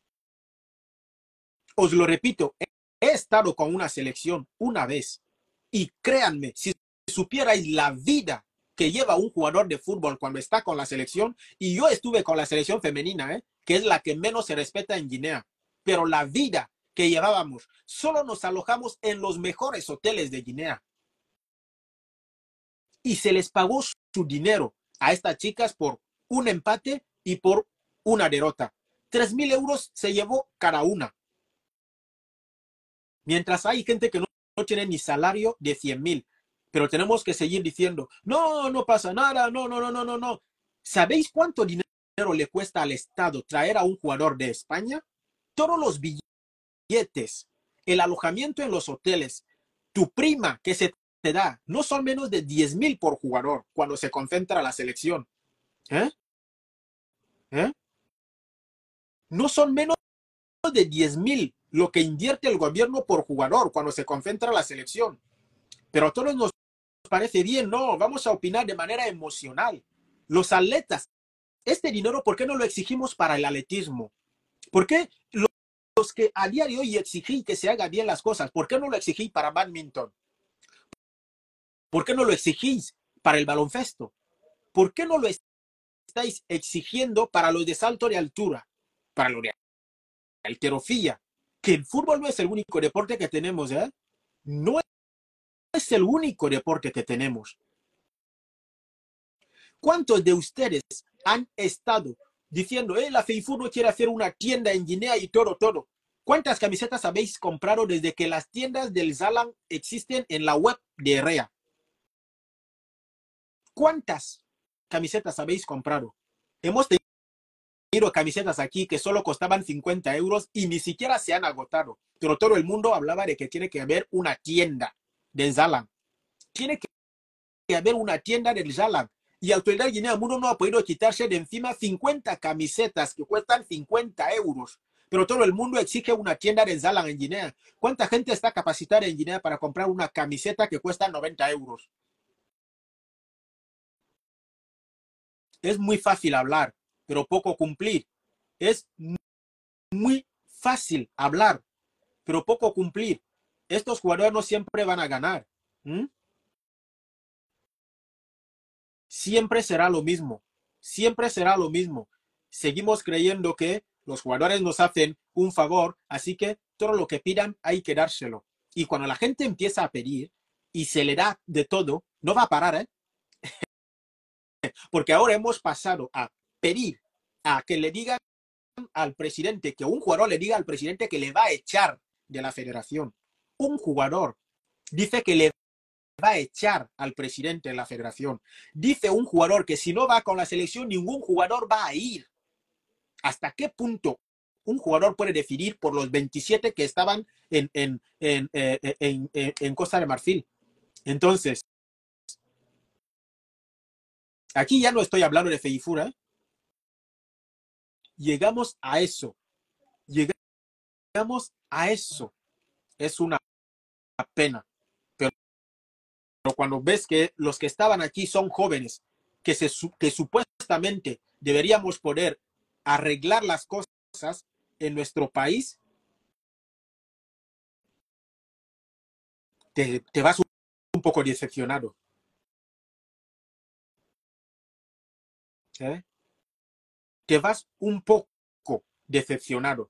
Os lo repito, he estado con una selección una vez y créanme, si supierais la vida que lleva un jugador de fútbol cuando está con la selección, y yo estuve con la selección femenina, ¿eh? que es la que menos se respeta en Guinea, pero la vida que llevábamos, solo nos alojamos en los mejores hoteles de Guinea y se les pagó su dinero a estas chicas por un empate y por una derrota. Tres mil euros se llevó cada una. Mientras hay gente que no, no tiene ni salario de cien mil. Pero tenemos que seguir diciendo, no, no pasa nada, no, no, no, no, no, no. ¿Sabéis cuánto dinero le cuesta al Estado traer a un jugador de España? Todos los billetes, el alojamiento en los hoteles, tu prima que se te da, no son menos de diez mil por jugador cuando se concentra la selección. ¿Eh? ¿Eh? No son menos de diez mil lo que invierte el gobierno por jugador cuando se concentra la selección. Pero a todos nos parece bien, no, vamos a opinar de manera emocional. Los atletas, este dinero, ¿por qué no lo exigimos para el atletismo? ¿Por qué los que a día de hoy exigís que se hagan bien las cosas, por qué no lo exigís para badminton? ¿Por qué no lo exigís para el baloncesto? ¿Por qué no lo estáis exigiendo para los de salto de altura? Para los de halterofilia. Que el fútbol no es el único deporte que tenemos, ¿eh? No es el único deporte que tenemos. ¿Cuántos de ustedes han estado diciendo, eh, la FEIFUR no quiere hacer una tienda en Guinea y todo, todo? ¿Cuántas camisetas habéis comprado desde que las tiendas del Zalan existen en la web de Herrea? ¿Cuántas camisetas habéis comprado? Hemos tenido camisetas aquí que solo costaban cincuenta euros y ni siquiera se han agotado. Pero todo el mundo hablaba de que tiene que haber una tienda del Zalan. Tiene que haber una tienda del Zalan. Y Autoridad Guinea Mundo no ha podido quitarse de encima cincuenta camisetas que cuestan cincuenta euros. Pero todo el mundo exige una tienda del Zalan en Guinea. ¿Cuánta gente está capacitada en Guinea para comprar una camiseta que cuesta noventa euros? Es muy fácil hablar, pero poco cumplir. Es muy fácil hablar, pero poco cumplir. Estos jugadores no siempre van a ganar. ¿Mm? Siempre será lo mismo. Siempre será lo mismo. Seguimos creyendo que los jugadores nos hacen un favor, así que todo lo que pidan hay que dárselo. Y cuando la gente empieza a pedir y se le da de todo, no va a parar, ¿eh? Porque ahora hemos pasado a pedir a que le digan al presidente, que un jugador le diga al presidente que le va a echar de la federación. Un jugador dice que le va a echar al presidente de la federación. Dice un jugador que si no va con la selección, ningún jugador va a ir. ¿Hasta qué punto un jugador puede decidir por los veintisiete que estaban en, en, en, en, en, en, en Costa de Marfil? Entonces, aquí ya no estoy hablando de FEIFUR, ¿eh? Llegamos a eso. Llegamos a eso. Es una pena. Pero, pero cuando ves que los que estaban aquí son jóvenes, que, se, que supuestamente deberíamos poder arreglar las cosas en nuestro país, te, te vas un poco decepcionado. ¿Eh? Te vas un poco decepcionado.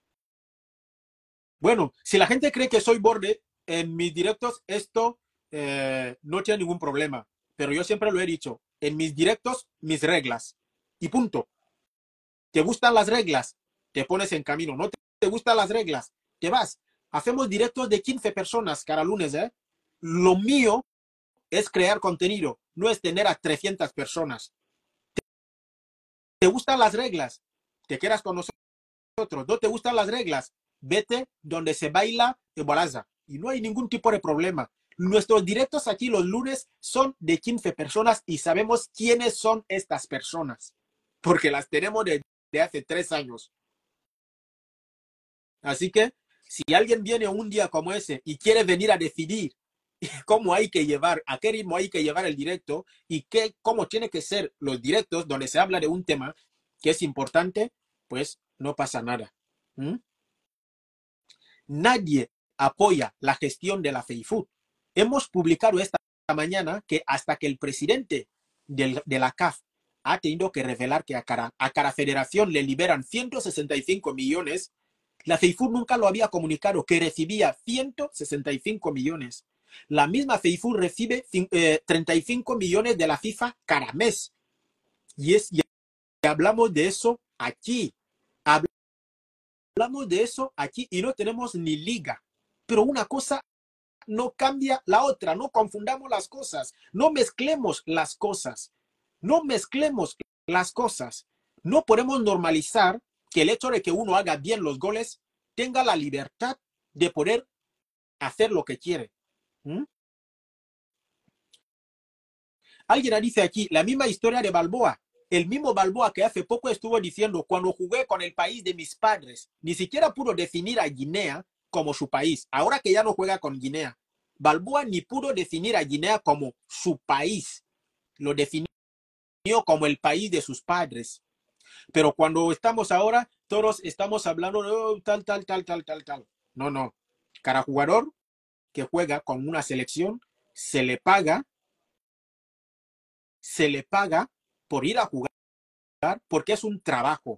Bueno, si la gente cree que soy borde, en mis directos esto eh, no tiene ningún problema. Pero yo siempre lo he dicho, en mis directos, mis reglas. Y punto. ¿Te gustan las reglas? Te pones en camino. ¿No te, te gustan las reglas? Te vas. Hacemos directos de quince personas cada lunes, ¿eh? Lo mío es crear contenido, no es tener a trescientas personas. ¿Te gustan las reglas? Te quedas con nosotros. ¿No te gustan las reglas? Vete donde se baila en Bolaza. Y no hay ningún tipo de problema. Nuestros directos aquí los lunes son de quince personas y sabemos quiénes son estas personas. Porque las tenemos desde hace tres años. Así que, si alguien viene un día como ese y quiere venir a decidir cómo hay que llevar, a qué ritmo hay que llevar el directo y qué, cómo tiene que ser los directos donde se habla de un tema que es importante, pues no pasa nada. ¿Mm? Nadie apoya la gestión de la FEIFUT. Hemos publicado esta mañana que hasta que el presidente del, de la C A F ha tenido que revelar que a cada, a cada federación le liberan ciento sesenta y cinco millones, la FEIFUT nunca lo había comunicado, que recibía ciento sesenta y cinco millones. La misma FEIFUT recibe eh, treinta y cinco millones de la FIFA cada mes. Y, es, y hablamos de eso aquí. Hablamos de eso aquí y no tenemos ni liga. Pero una cosa no cambia la otra. No confundamos las cosas. No mezclemos las cosas. No mezclemos las cosas. No podemos normalizar que el hecho de que uno haga bien los goles tenga la libertad de poder hacer lo que quiere. ¿Mm? Alguien dice aquí, la misma historia de Balboa. El mismo Balboa que hace poco estuvo diciendo, cuando jugué con el país de mis padres, ni siquiera pudo definir a Guinea como su país. Ahora que ya no juega con Guinea, Balboa ni pudo definir a Guinea como su país. Lo definió como el país de sus padres. Pero cuando estamos ahora, todos estamos hablando de oh, tal, tal, tal, tal, tal, tal. No, no. Cada jugador que juega con una selección se le paga, se le paga por ir a jugar porque es un trabajo.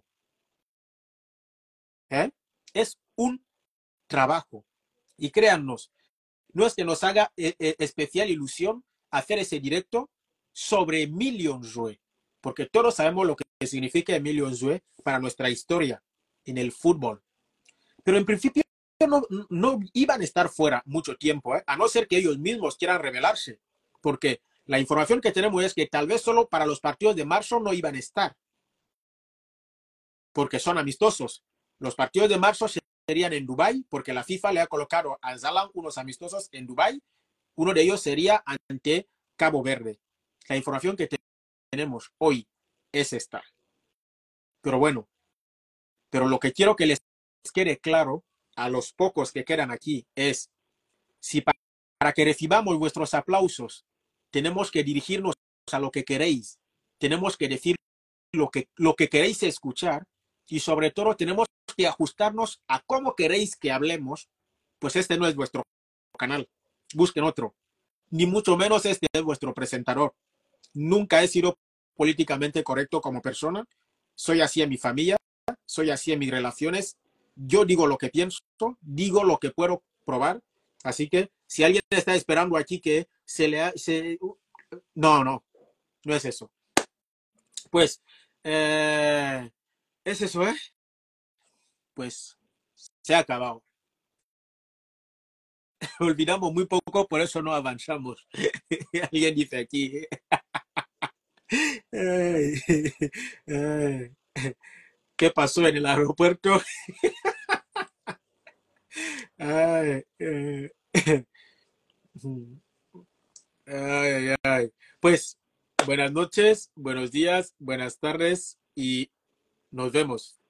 ¿Eh? Es un trabajo. Y créannos, no es que nos haga eh, eh, especial ilusión hacer ese directo sobre Emilio Nzue, porque todos sabemos lo que significa Emilio Nzue para nuestra historia en el fútbol. Pero en principio no, no iban a estar fuera mucho tiempo, ¿eh? A no ser que ellos mismos quieran revelarse, porque la información que tenemos es que tal vez solo para los partidos de marzo no iban a estar, porque son amistosos. Los partidos de marzo serían en Dubái, porque la FIFA le ha colocado a Zalan unos amistosos en Dubái. Uno de ellos sería ante Cabo Verde. La información que tenemos hoy es esta. Pero bueno, pero lo que quiero que les quede claro a los pocos que quedan aquí es, si para, para que recibamos vuestros aplausos tenemos que dirigirnos a lo que queréis, tenemos que decir lo que, lo que queréis escuchar y sobre todo tenemos que ajustarnos a cómo queréis que hablemos, pues este no es vuestro canal. Busquen otro. Ni mucho menos este es vuestro presentador. Nunca he sido políticamente correcto como persona. Soy así en mi familia, soy así en mis relaciones. Yo digo lo que pienso, digo lo que puedo probar. Así que si alguien está esperando aquí que se le... Ha, se... No, no, no es eso. Pues, eh, es eso, ¿eh? Pues se ha acabado. Olvidamos muy poco, por eso no avanzamos. Alguien dice aquí. Ay, ay. ¿Qué pasó en el aeropuerto? Ay, eh. ay, ay, ay. Pues buenas noches, buenos días, buenas tardes y nos vemos.